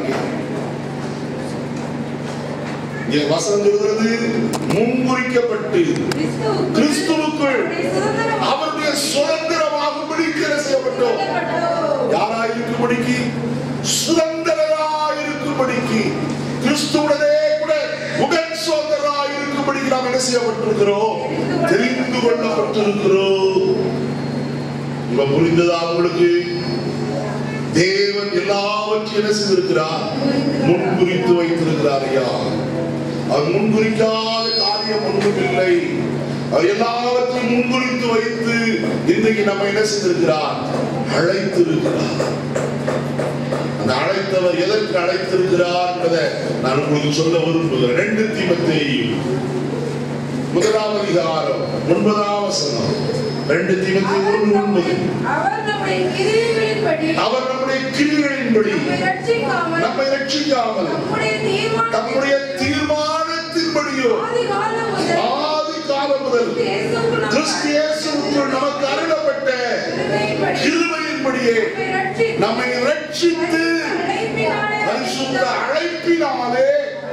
இங்கே வசனம் சொல்கிறது முன்குறிக்கப்பட்டு கிறிஸ்துவுக்குள் அவருடைய சுதந்திரமாகும்படி செய்யப்பட்டோம். யாராயிருக்கும்படிக்கு? சுதந்திரராயிருக்கும்படிக்கு, கிறிஸ்துவுடனே கூட உடன் சுதந்திரராயிருக்கும்படிக்கு நாம் என்ன செய்யப்பட்டிருக்கிறோம்? தெரிந்து கொள்ளப்பட்டிருக்கிறோம். இப்ப புரிந்ததா உங்களுக்கு? தேவன் எல்லாவற்றையும் என்ன செய்திருக்கிறார்? முன்குறித்து வைத்திருக்கிறார். ஐயா, அவர் முன்குறிக்காத காரியம் ஒன்றும் இல்லை. அவர் எல்லாவற்றையும் முன்குறித்து வைத்து இன்றைக்கு நம்ம என்ன செய்திருக்கிறார்? அழைத்திருக்கிறார். அந்த அழைத்தவர் எதற்கு அழைத்திருக்கிறார் என்பதை நான் உங்களுக்கு சொல்ல விரும்புகிறேன். ரெண்டு தீமோத்தேயு முதலாம் அதிகாரம் ஒன்பதாம் வசனம். ரெண்டு தீமோத்தேயு ஒன்று ஒன்பது. அவர் நம்முடைய கிரியைகளின்படி அவர் நம்முடைய கிரியைகளின்படி நம்மை ரட்சிக்காமல் நம்மை ரட்சிக்காமல் நம்முடைய தீர்மானம் நம்முடைய தீர்மானத்தின்படியோ ஆதி காலம் முதல் ஆதி காலம் முதல் கிறிஸ்து இயேசுவுக்குள் நமக்கு அருளப்பட்ட கிருபையின்படியே நம்மை ரட்சித்து பரிசுத்த அழைப்பினாலே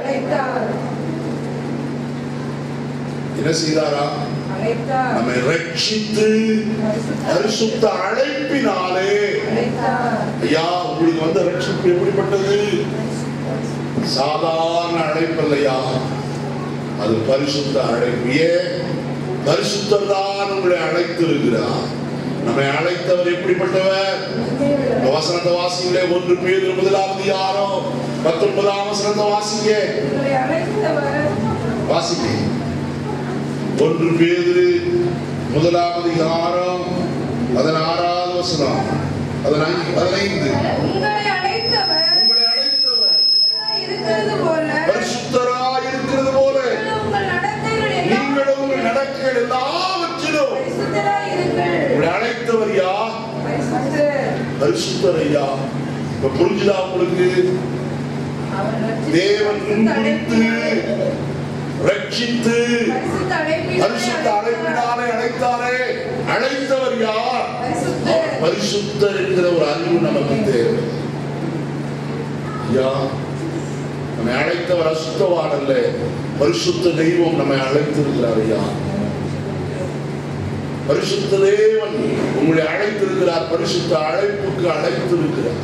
என்ன செய்தாரா? நம்மை ரட்சித்து பரிசுத்த அழைப்பினாலே. ஐயா, உங்களுக்கு வந்த ரட்சிப்பு எப்படிப்பட்டது? சாதாரண அழைப்பு இல்லையா, அது பரிசுத்த அழைப்பு. ஏன்? பரிசுத்தர் தான் உங்களை அழைத்திருக்கிறார். நம்மை அழைத்தவர் எப்படிப்பட்டவர்? வசனத்தை வாசிங்களே. ஒன்று பேதுரு முதலாம் அதிகாரம் பத்தொன்பதாம் வசனத்தை வாசிங்க. வாசிங்க. ஒன்று பேதுரு முதலாம் அதிகாரம் பதினாறாவது வசனம். பதினைந்து. உங்களை அழைத்தவர் உங்களை அழைத்தவர் இருக்கிறது போல பரிசுத்தராய் இருக்கிறது போல உங்கள் நடத்தைகள் நீங்களும் உங்கள் நடக்கைகள் எல்லாவற்றிலும் பரிசுத்தராய் இருங்கள். உங்களை அழைத்தவர் யார்? பரிசுத்தர். பரிசுத்தர். ஐயா, இப்ப புரிஞ்சுதா உங்களுக்கு? அவர் ரட்சித்து தேவன் முன்குறித்து ரட்சித்து பரிசுத்த அழைப்பினாலே பரிசுத்த அழைப்பினாலே அழைத்தாரே. அழைத்தவர் யார்? பரிசுத்தர். பரிசுத்தர் என்கிற ஒரு அறிவு நமக்கு தேவை. ஐயா, நம்மை அழைத்தவர் அசுத்தவான் அல்ல, பரிசுத்த தெய்வம் நம்மை அழைத்திருக்கிறார். ஐயா, பரிசுத்த தேவன் உங்களை அழைத்திருக்கிறார். பரிசுத்த அழைப்புக்கு அழைத்திருக்கிறார்.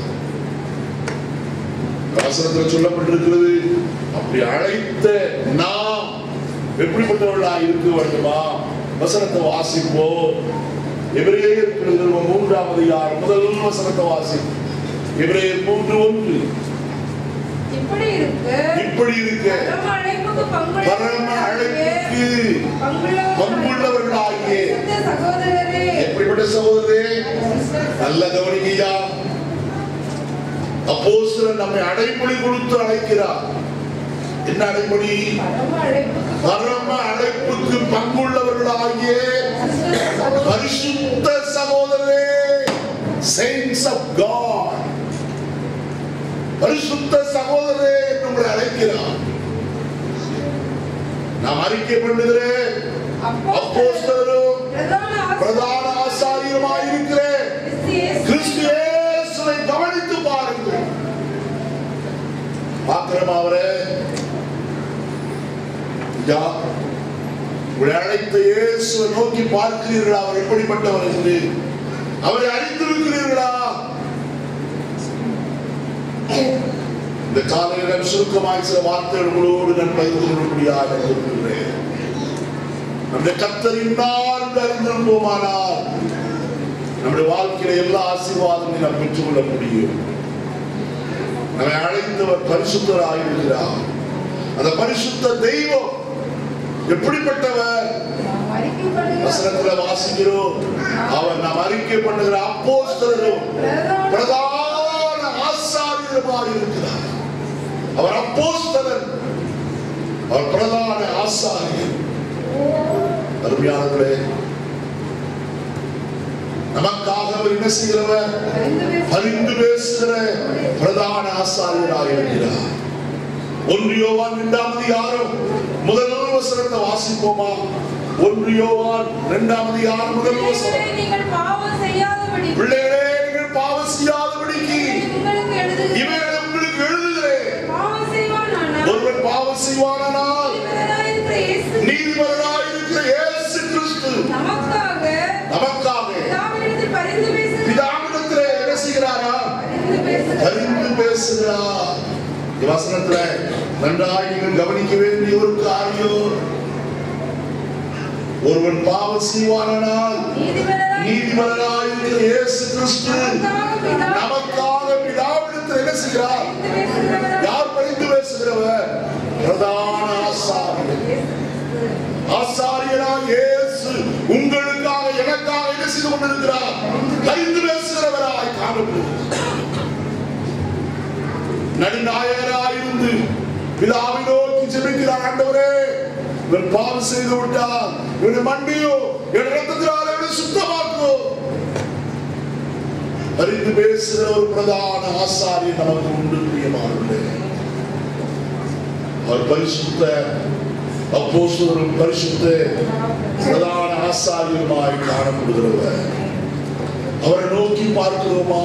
வசனத்தில் சொல்லப்பட்டிருக்கிறது, அப்படி அழைத்த நாம் எப்படிப்பட்டவர்களா இருக்க வேண்டுமா? வசனத்தை வாசிப்போம். எபிரேயர் மூன்றாம் அதிகாரம் முதல் வசனத்தை வாசிப்போம். எபிரேயர் மூன்று ஒன்று. இப்படி இருக்க இப்படி இருக்க பரம அழைப்புக்கு பங்குள்ள பரம அழைப்புக்கு பங்குள்ளவர்களாகிய சகோதரரே. எப்படிப்பட்ட சகோதரரே? நல்ல கவனிக்கையா. அப்போஸ்தலர் நம்மை அடைமொழி கொடுத்து அழைக்கிறார். என்ன அடைமொழி? பரம அழைப்புக்கு பங்குள்ளவர்களாகிய பரிசுத்த சகோதரரே, saints of God, பரிசுத்த சகோதரரே என்று உங்களை அழைக்கிறார். நாம் அறிக்கை பண்ணுகிறேன். அப்போஸ்தலரும் பிரதான ஆசாரியருமாய் இருக்கிற கிறிஸ்து இயேசுவை கவனித்து பாருங்கள். பார்க்கிறோம் அவரே. உங்களை அழைத்த இயேசுவை நோக்கி பார்க்கிறீர்களா? அவர் எப்படிப்பட்டவர் என்று அவரை அறிந்திருக்கிறீர்களா? இந்த காலையில் சுருக்கமாய் சில வார்த்தைகளோடு நான் பகிர்ந்து கொள்ளக்கூடியதாக இருக்கிறேன். நம்முடைய கர்த்தரின் நாள் அறிந்திருப்போமானால் நம்முடைய வாழ்க்கையில எல்லா ஆசீர்வாதங்களையும் நாம் பெற்றுக்கொள்ள முடியும். நம்மை அழைத்தவர் பரிசுத்தராக இருக்கிறார். அந்த பரிசுத்த தெய்வம் எப்படிப்பட்டவர்? வசனத்துல வாசிக்கிறோம், அவர் நாம் அறிக்கை பண்ணுகிற அப்போஸ்தலரும் பிரதான ஆசாரியருமாக இருக்கிறார். அவர் அப்போஸ்தலர், அவர் பிரதான ஆசாரியர். அருமையானவர்களே, நமக்காக அவர் என்ன செய்கிறவர்? பரிந்து பேசுகிற பிரதான ஆசாரியராக இருக்கிறார். ஒன்று யோவான் இரண்டாம் அதிகாரம் முதல் வசனத்தை வாசிப்போமா? ஒன்று யோவான் இரண்டாம் அதிகாரம் முதல் வசனம். நீங்கள் பாவம் செய்யாதபடி பிள்ளைகளே, நீங்கள் பாவம் செய்யாதபடிக்கு இவைகளை உங்களுக்கு எழுதுகிறேன். பாவம் செய்வானானால் ஒருவன் பாவம் செய்வானானால் நீதிபதியாய் இருக்கிற இயேசு கிறிஸ்து நமக்காக நமக்காக பிதாவினிடத்தில் பரிந்து பேசுகிறார். பிதாவினிடத்திலே என்ன செய்கிறாரா? பரிந்து பேசுகிறார். வசனத்துல நன்றாய் நீங்கள் கவனிக்க வேண்டிய ஒரு காரியம், ஒருவன் பாவம் செய்வானால் நீதிபதியாய் இருக்கிற இயேசு கிறிஸ்து நமக்காக பிதாவினிடத்தில் என்ன செய்கிறார்? யார் பரிந்து பேசுகிறவர்? பிரதான ஆசாரியர். ஆசாரியராக இயேசு உங்களுக்காக எனக்காக என்ன செய்து கொண்டிருக்கிறார்? பரிந்து பேசுகிறவராய் காணப்படுகிறார். நடுநாயகராயிருந்து பிதாவை நோக்கி ஜெபிக்கிறார். ஆண்டவரே, இவன் பாவம் செய்து விட்டால் இவனை மன்னியோ, என் ரத்தத்தினால் இவனை சுத்தமாக்கோ. பரிந்து பேசுகிற ஒரு பிரதான ஆசாரியர் நமக்கு உண்டு. பிரியமானவர்களே, அவர் பரிசுத்த அப்போஸ்தலரும் பரிசுத்த பிரதான ஆசாரியருமாய் காணப்படுகிறவர். அவரை நோக்கி பார்க்கிறோமா?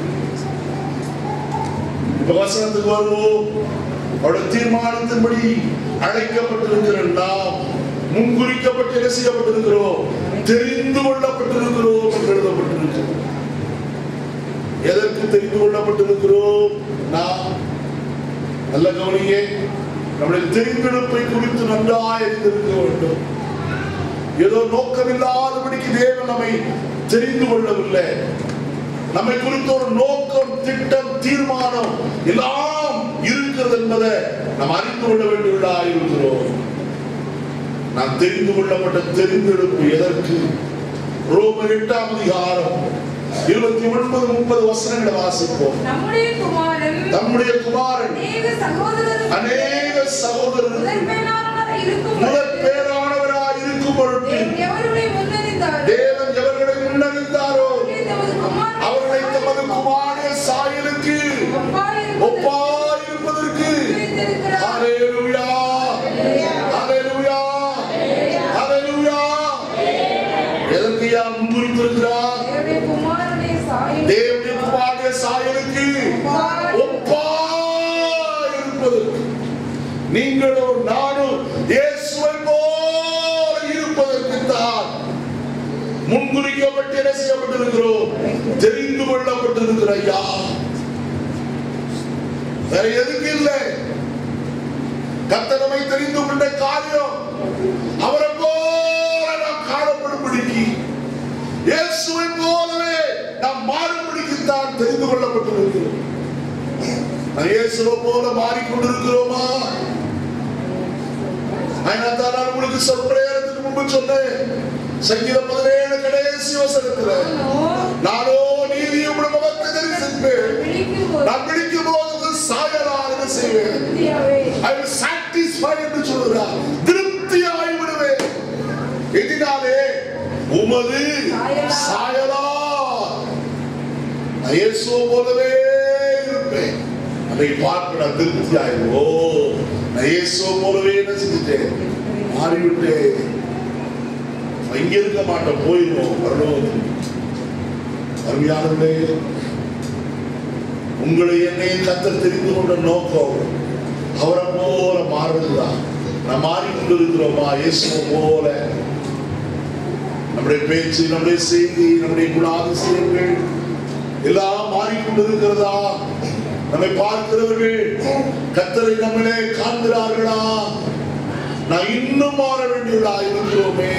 வசனத்துக்கு வருவோம். அவருடைய தீர்மானத்தின்படி அழைக்கப்பட்டிருக்கிற நாம் முன்குறிக்கப்பட்டு என்ன செய்யப்பட்டிருக்கிறோம்? தெரிந்து கொள்ளப்பட்டிருக்கிறோம் என்று எழுதப்பட்டிருக்கிறோம். எதற்கு தெரிந்து கொள்ளப்பட்டிருக்கிறோம்? நாம் நல்ல கவனிங்க, நம்முடைய தெரிந்தெடுப்பை குறித்து நன்றாக அறிந்திருக்க வேண்டும். ஏதோ நோக்கமில்லாதபடிக்கு தேவன் நம்மை தெரிந்து கொள்ளவில்லை. நம்மை குறித்த ஒரு நோக்கம், திட்டம், தீர்மானம் எல்லாம் இருக்கிறது என்பதை நாம் அறிந்து கொள்ள வேண்டியவர்களாக இருக்கிறோம். நாம் தெரிந்து கொள்ளப்பட்ட தெரிந்தெடுப்பு எதற்கு? ரோமர் எட்டாம் அதிகாரம் இருபத்தி ஒன்பது முப்பது வசனங்களை வாசிப்போம். நம்முடைய குமாரன் நம்முடைய குமாரன் அநேக சகோதரர் அநேக சகோதரர் முதற்பேரானவராய் இருக்கும் முதற்பேரானவராய் இருக்கும் பொருட்டு எவருடைய முன்னறிந்தாரோ தேவன் எவர்களை முன்னறிந்தாரோ அவர்களை தமது குமாரனுடைய சாயலுக்கு ஒப்பாய் இருப்பதற்கு ஹல்லேலூயா, ஹல்லேலூயா, ஹல்லேலூயா. எதற்கு யார் முன்குறித்திருக்கிறார்? தேவனுடைய குமாரனுடைய சாயல் தேவனுடைய குமாரனுடைய சாயலுக்கு ஒப்பாய் இருப்பதற்கு. நீங்களும் நானும் இயேசுவை போல இருப்பதற்கு தான் முன்குறிக்கப்பட்டு என்ன செய்யப்பட்டிருக்கிறோம்? தெரிந்து கொள்ளப்பட்டிருக்கிற ஐயா, வேற எதுக்கு இல்லை. கர்த்தர் நம்மை தெரிந்து கொண்ட காரியம் அவரை போல நாம் காணப்படும்படிக்கு, இயேசுவை போலவே நாம் மாறும்படிக்குத்தான் தெரிந்து கொள்ளப்பட்டிருக்கிறோம். நாம் இயேசுவை போல மாறிக்கொண்டிருக்கிறோமா? அதனால்தான் நான் உங்களுக்கு சொற்பேரத்துக்கு முன்பு சொன்னேன், சங்கீதம் பதினேழு கடைசி வசனத்துல, நானோ நீதியும் முகத்தை தரிசிப்பேன், நான் பிடிக்கும் போது சாயலாக செய்வேன், I will satisfy என்று சொல்கிறார், திருப்தியாய் விடுவேன். எதினாலே? உமது சாயலா. நான் இயேசுவை போலவே இருப்பேன். அதை பார்க்க நான் திருப்தியாயிருவோம். ஓ, நான் இயேசுவை போலவே என்ன செஞ்சுட்டேன்? மாறிவிட்டேன். இங்க இருக்க மாட்டோம், போயிடுவோம், வரணும். அருமையானவர்களே, உங்களை என்னையும் கர்த்தர் தெரிந்து கொண்ட நோக்கம் அவரை போல மாறுறதுதான். நாம் மாறிக்கொண்டிருக்கிறோமா? இயேசுவை போல நம்முடைய பேச்சு, நம்முடைய செய்தி, நம்முடைய குணாதிசயங்கள் எல்லாம் மாறிக்கொண்டிருக்கிறதா? நம்மை பார்க்கிறவர்கள் கர்த்தரை நம்மளே காண்கிறார்களா? நான் இன்னும் மாற வேண்டியதா இருக்கிறோமே.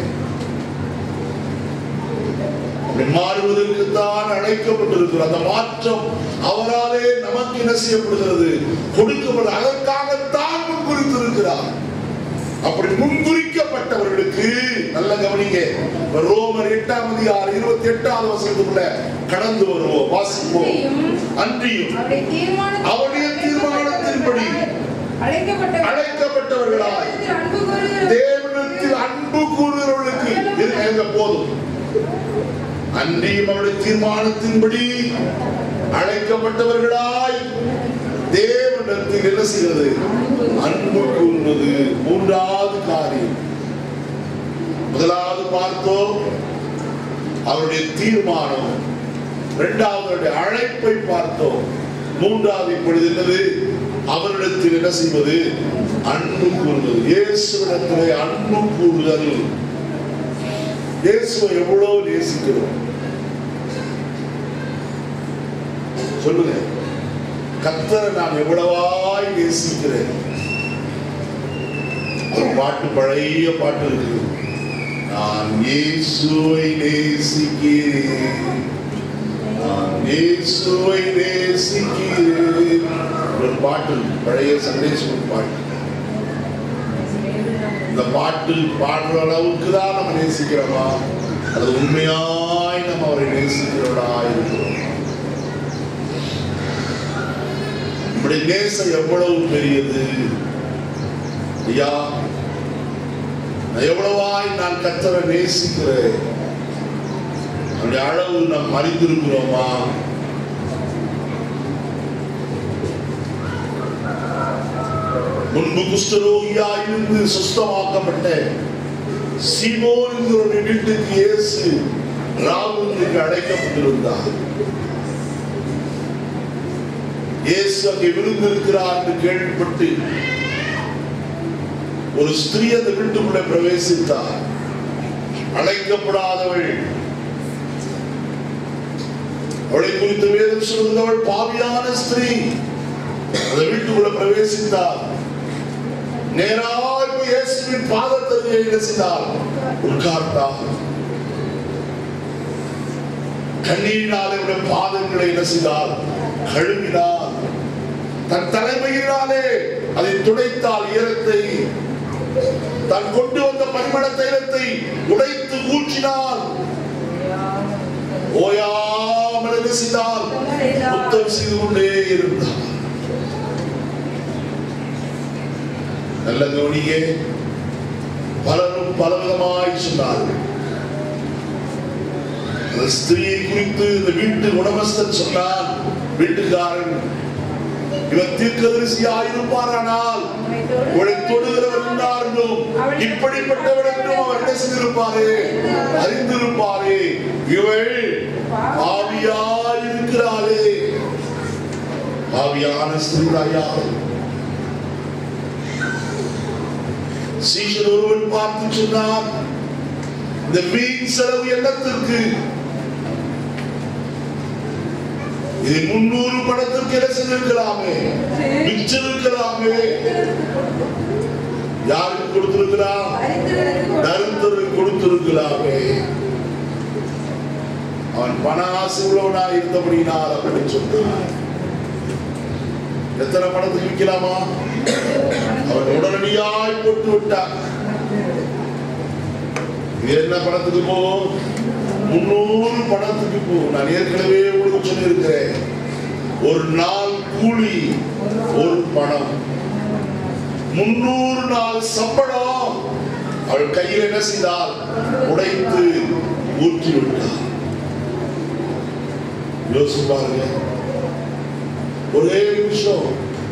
மாறுவதற்கு தான் அழைக்கப்பட்டிருக்கிறது. அந்த மாற்றம் அவராலே நமக்கு என்ன செய்யப்படுகிறது, கொடுக்கப்படுகிறது. அதற்காகத்தான் முன்குறித்திருக்கிறார். அப்படி முன்குறிக்கப்பட்டவர்களுக்கு நல்ல கவனிங்க. ரோமர் எட்டாம் அதிகாரம் இருபத்தி எட்டாவது வசனத்துக்குள்ள கடந்து வருவோம், வாசிப்போம். அன்றியும் அவருடைய தீர்மானத்தின்படி அழைக்கப்பட்டவர்களாய் தேவனிடத்தில் அன்பு கூறுகிறவர்களுக்கு இருக்க போதும். அன்றியும் அவருடைய தீர்மானத்தின்படி அழைக்கப்பட்டவர்களாய் தேவனிடத்தில் என்ன செய்வது, அன்பு கூறுவது. மூன்றாவது காரியம், முதலாவது பார்த்தோம் அவருடைய தீர்மானம், இரண்டாவது அழைப்பை பார்த்தோம், மூன்றாவது இப்பொழுது என்னது, அவரிடத்தில் என்ன செய்வது, அன்பு கூறுவது. இயேசுவிடத்திலே அன்பு கூறுதல். இயேசுவை எவ்வளவு நேசிக்கிறோம் சொல்லுங்க. கர்த்தரை நான் எவ்வளவாய் நேசிக்கிறேன். ஒரு பாட்டு, பழைய பாட்டு இருக்கு, நான் இயேசுவை நேசிக்கிறேன், நான் இயேசுவை நேசிக்கிறேன். ஒரு பாட்டு, பழைய சண்டே ஸ்கூல் பாட்டு. இந்த பாட்டு பாடுற அளவுக்கு தான் நம்ம நேசிக்கிறோமா, அது உண்மையாய் நம்ம அவரை நேசிக்கிறவர்களா இருக்கிறோம்? நம்முடைய நேசம் எவ்வளவு பெரியது ஐயா! எவ்வளவாய் நான் கர்த்தரை நேசிக்கிறேன், நம்முடைய அளவு நாம் அறிந்திருக்கிறோமா? முன்பு குஷ்டரோகியா இருந்து சுஸ்தமாக்கப்பட்ட சீமோன் என்கிற வீட்டுக்கு இயேசு ராவுக்கு அழைக்கப்பட்டிருந்தார். இயேசு அங்கே விருந்திருக்கிறார் என்று கேள்விப்பட்டு ஒரு ஸ்திரீ அந்த வீட்டுக்குள்ளே பிரவேசித்தார். அழைக்கப்படாதவள், அவளை குறித்து வேதம் சொல்லுகிறது, அவள் பாவியான ஸ்திரீ. அந்த வீட்டுக்குள்ள பிரவேசித்தார். நேராக இயேசுவின் பாதத்தை இணைந்தார், உட்கார்ந்தார். கண்ணீரினாலே பாதங்களை இணைந்தார், கழுவினார். தன் தலைமையினாலே அதை துடைத்தால் ஈரத்தை, தான் கொண்டு வந்த பரிமள தைலத்தை உடைத்து ஊற்றினார். ஓயாமல் இணைந்தார், முத்தம் செய்து கொண்டே இருந்தார். நல்ல கவனியே, பலரும் பலவிதமாய் சொன்னார்கள். ஸ்திரியை குறித்து இந்த வீட்டு குணமஸ்தன் சொன்னார், வீட்டுக்காரன் இவர் தீர்க்கதரிசியாய் இருப்பாரானால் இவளை தொடுகிறவர் உண்டாரும், இப்படிப்பட்டவள் என்றும் அவர் என்ன செய்திருப்பாரே, அறிந்திருப்பாரே. இவள் பாவியாய் இருக்கிறாளே. பாவியான ஸ்திரீயா? சீஷர் ஒருவன் பார்த்து சொன்னார், இந்த வீண் செலவு என்னத்திற்கு? இது முன்னூறு பணத்திற்கு என்ன செய்திருக்கலாமே, மிச்சிருக்கலாமே. யாருக்கு கொடுத்திருக்கலாம்? தரித்திரருக்கு கொடுத்திருக்கலாமே. அவன் பண ஆசை உள்ளவனாய் இருந்தபடினால் அப்படி சொன்னான். எத்தனை பணத்துக்கு விற்கலாமா? அவன் உடனடியாய் போட்டு விட்டான். என்ன பணத்துக்கு போகும்? முன்னூறு பணத்துக்கு போகும். நான் ஏற்கனவே உங்களுக்கு சொல்லியிருக்கிறேன், ஒரு நாள் கூலி ஒரு பணம், முன்னூறு நாள் சம்பளம். அவள் கையில் என்ன செய்தால் உடைத்து ஊற்றி விட்டார். யோசிச்சு பாருங்க, ஒரே நிமிஷம்.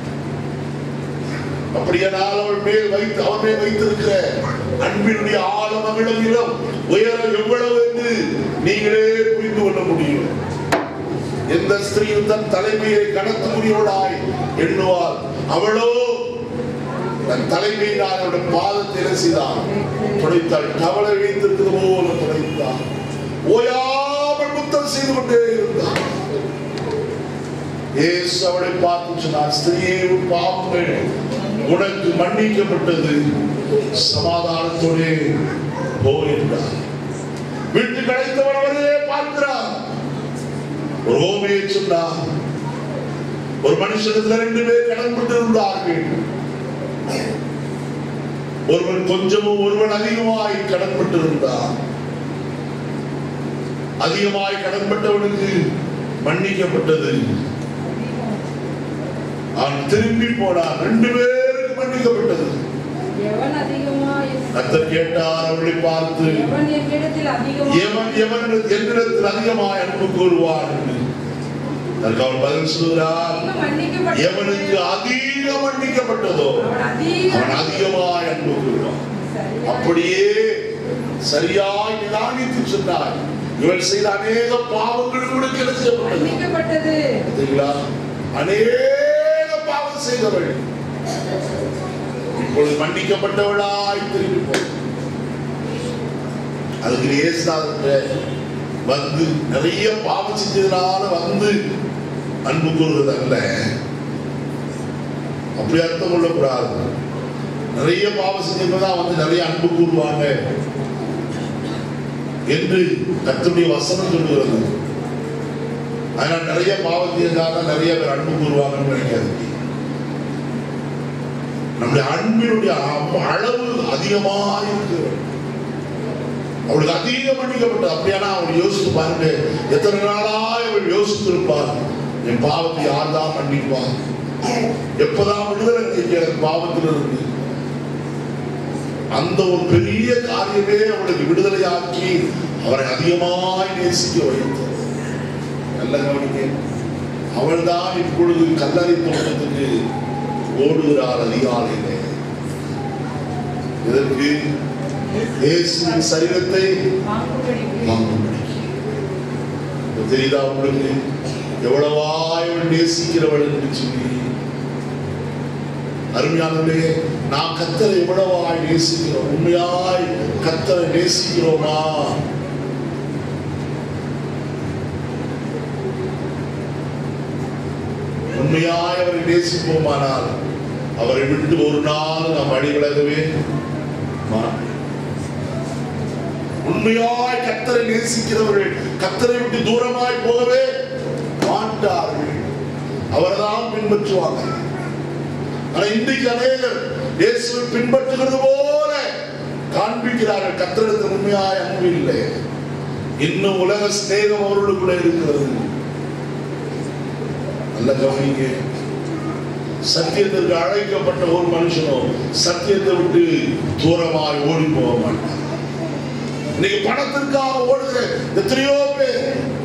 அப்படியானால் அவள் மேல் வைத்து அவன் மேல் வைத்திருக்கிற அன்பினுடைய ஆழம், அகலம், உயரம் எவ்வளவு என்று நீங்களே புரிந்து கொள்ள முடியும். எந்த ஸ்திரீயும் தன் தலைமையை கனத்துக்குரியவளாய் எண்ணுவாள். அவளோ தன் தலைமையினால் அவருடைய பாதத்தில் செய்தாள், துடைத்தாள். தவளை வைத்திருக்கிறது போல துடைத்தாள். ஓயாமல் முத்தம் செய்து கொண்டே இருந்தாள். இயேசு அவளை பார்த்து சொன்னார், ஸ்திரீயே, பாவங்கள் உனக்கு மன்னிக்கப்பட்டது, சமாதானத்தோடே போ என்றார். வீட்டுக்கு அழைத்தவர் அவரே பார்க்கிறார். ஒரு ஓமையை சொன்னார். ஒரு மனுஷனத்துல ரெண்டு பேர் கடன்பட்டு இருந்தார்கள். ஒருவன் கொஞ்சமும் ஒருவன் அதிகமாய் கடன்பட்டு இருந்தார். அதிகமாய் கடன்பட்டவனுக்கு மன்னிக்கப்பட்டது. அவன் திரும்பி போனான். ரெண்டு பேருக்கு மன்னிக்கப்பட்டது. கர்த்தர் கேட்டார் அவர்களை பார்த்து, எவன் எவன் என்னிடத்தில் அதிகமாய் அன்பு கூறுவான் என்று. அதற்கு அவன் பதில் சொல்கிறார், எவனுக்கு அதிகம் மன்னிக்கப்பட்டதோ அவன் அதிகமாய் அன்பு கூறுவான். அப்படியே சரியாய் நிதானித்து சொன்னார். இவன் செய்த அநேக பாவங்கள் கூட கிடைக்கப்பட்டது. அநேக பாவம் செய்தவள் இப்பொழுது மன்னிக்கப்பட்டவளாய் திரும்பி போ. அதுக்கு இயேசுநாதர் வந்து நிறைய பாவம் செஞ்சதுனால வந்து அன்பு கூறுவது அல்ல, அப்படி அர்த்தம் கொள்ளக்கூடாது. நிறைய பாவம் செஞ்சதுதான் வந்து நிறைய அன்பு கூறுவாங்க என்று கர்த்தருடைய வசனம் சொல்லுகிறது. அதனால நிறைய பாவம் செஞ்சதால நிறைய பேர் அன்பு கூறுவாங்கன்னு நினைக்காது. நம்முடைய அன்பினுடைய அளவு அதிகமாக இருக்கு. அவளுக்கு அதிகம் மன்னிக்கப்பட்டது. அப்படியானா அவள் யோசித்து பாருங்க, எத்தனை நாளாய் அவள் யோசித்து இருப்பார், என் பாவத்தை யார் தான் மன்னிப்பார், எப்பதான் விடுதலை கிடைக்கிறது பாவத்திலிருந்து. அந்த ஒரு பெரிய காரியமே அவளுக்கு விடுதலையாக்கி அவரை அதிகமாய் நேசிக்க வைத்தார். நல்ல கவனிக்க, அவள் தான் இப்பொழுது கல்லறை தோட்டத்துக்கு ஓடுகிறார் அதிகாலையிலே. இதற்கு இயேசுவின் சரீரத்தை தெரியுதா உங்களுக்கு? எவ்வளவாய் நேசிக்கிறவள் என்று சொல்லி. அருமையானவர்களே, நாம் கர்த்தரை எவ்வளவாய் நேசிக்கிறோம்? உண்மையாய் கர்த்தரை நேசிக்கிறோமா? உண்மையாய் அவரை நேசிப்போமானால் அவரை விட்டு ஒரு நாள் நாம் அடிவிலகவே மாட்டோம். உண்மையாய் கர்த்தரை நேசிக்கிறவர்கள் கர்த்தரை விட்டு தூரமாய் போகவே மாட்டார்கள். அவர்தான் பின்பற்றுவாங்க. ஆனா இன்றைக்கு அநேகர் இயேசுவை பின்பற்றுகிறது போல காண்பிக்கிறார்கள். கர்த்தரிடத்தில் உண்மையாய் அன்பு இல்லை. இன்னும் உலக சிநேகம் அவர்களுக்குள்ள இருக்கிறது. நல்ல கவனிங்க, சத்தியத்திற்கு அழைக்கப்பட்ட ஒரு மனுஷனோ சத்தியத்தை விட்டு தூரமாய் ஓடி போக மாட்டான். இன்னைக்கு பணத்திற்காக ஓடுகிற எத்தனையோ பேர்,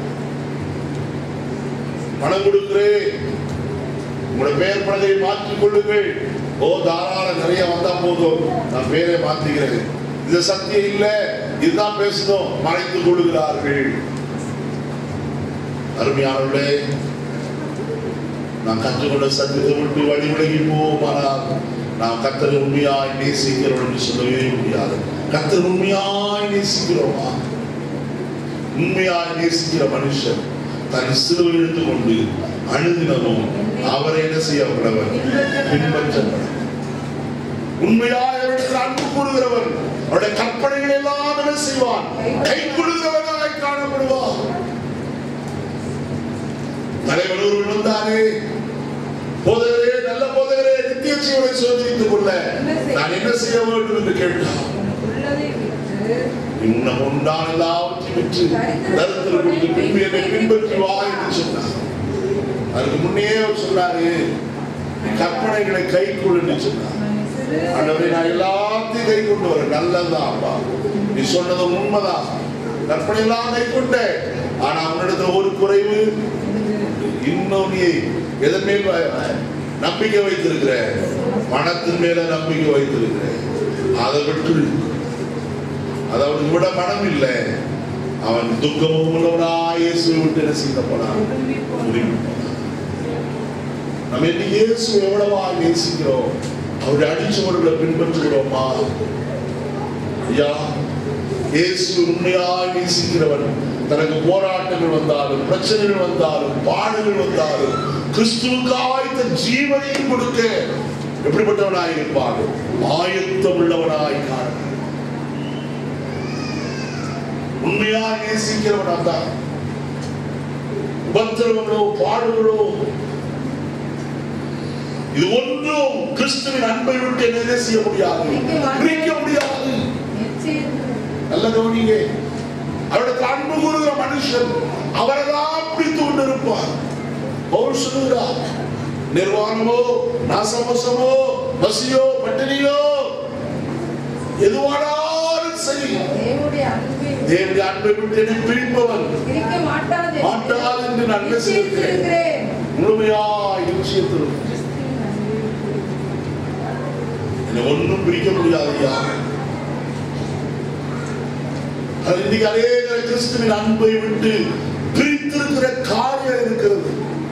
பணம் கொடுக்கிறேன், உங்களுடைய பெயர் பலகை மாற்றிக் கொள்ளுங்கள், ஓ தாராளம் நிறைய வந்தா போதும், நான் பேரை மாத்திக்கிறேன், இது சத்தியம் இல்ல, இதுதான் பேசணும், மறைத்துக் கொள்கிறார்கள். அருமையானவர்களே, நாம் கற்றுக்கொண்ட சத்தியத்தை விட்டு வழி விலகி போவோமானால் நாம் கர்த்தரை உண்மையாய் நேசிக்கிறோம் என்று சொல்லவே முடியாது. கர்த்தரை உண்மையாய் நேசிக்கிறோமா? உண்மையாய் நேசிக்கிற மனுஷன் தன் சிலுவை எடுத்துக் கொண்டு அணுதினமும் அவரை என்ன செய்ய விடவர் பின்பற்ற. உண்மையாய் அவருக்கு அன்பு கூறுகிறவன் அவருடைய கற்பனைகள் எல்லாம் என்ன செய்வான்? கை கொள்கிறவனாய் காணப்படுவான். தலைவர் ஒருவர் வந்தாரே, போதகரே, நல்ல போதகரே, நித்திய ஜீவனை சோதரித்துக் கொள்ள நான் என்ன செய்ய வேண்டும் என்று கேட்டார். இன்னும் உண்டான எல்லாவற்றையும் விற்று தரித்திரம் கொடுத்து பின்பு என்னை பின்பற்றி வா என்று சொன்னார். அதுக்கு முன்னே சொன்னாரு, கற்பனைகளை கை கொள் என்று சொன்னார். ஆண்டவரே, நான் எல்லாத்தையும் கை கொண்டு வரேன். நல்லதுதான் அப்பா, நீ சொன்னது உண்மைதான், கற்பனை எல்லாம் கை கொண்டேன். ஆனா அவனிடத்துல ஒரு குறைவு, இன்னும் நீ எதன் மேல் நம்பிக்கை வைத்திருக்கிற? பணத்தின் மேல நம்பிக்கை வைத்திருக்கிற. அதை விட்டு அதை அவனுக்கு விட மனம் இல்லை. அவன் துக்கமும் உள்ளவனாய் இயேசுவை விட்டு என்ன செய்த போனான்? நம்ம இன்னைக்கு இயேசு எவ்வளவா நேசிக்கிறோம்? அவருடைய அடிச்சுவடுகளை பின்பற்றுகிறோமா? ஐயா, இயேசு உண்மையாய் நேசிக்கிறவன். தனக்கு போராட்டங்கள் வந்தாலும், பிரச்சனைகள் வந்தாலும், பாடுகள் வந்தாலும் கிறிஸ்துவுக்காய் தன் ஜீவனையும் கொடுக்க எப்படிப்பட்டவனாய் இருப்பான்? ஆயத்தம் உள்ளவனாய் காண உண்மையாக நேசிக்கிறவனா தான். உபத்திரவங்களோ பாடுகளோ இது ஒன்றும் கிறிஸ்துவின் அன்பை விட்டு என்ன செய்ய முடியாது, பிரிக்க முடியாது. நல்ல கவனிங்க, அவருக்கு அன்பு கூறுகிற மனுஷன் அவரைதான் பிடித்து கொண்டிருப்பார். பவுல் சொல்லுகிறார், நிர்வாணமோ நாசமோசமோ பசியோ பட்டினியோ எதுவானாலும் சரி தேவனுடைய அன்பை விட்டு என்னை பிரிப்பவன் மாட்டாது என்று நான் நினைச்சிருக்கிறேன். முழுமையாய் நிச்சயத்திருக்கிறேன். என்னை ஒன்றும் பிரிக்க முடியாதையா. இன்னைக்கு அநேக கிறிஸ்துவின் அன்பை விட்டு பிரித்திருக்கிற காரியம் இருக்கிறது.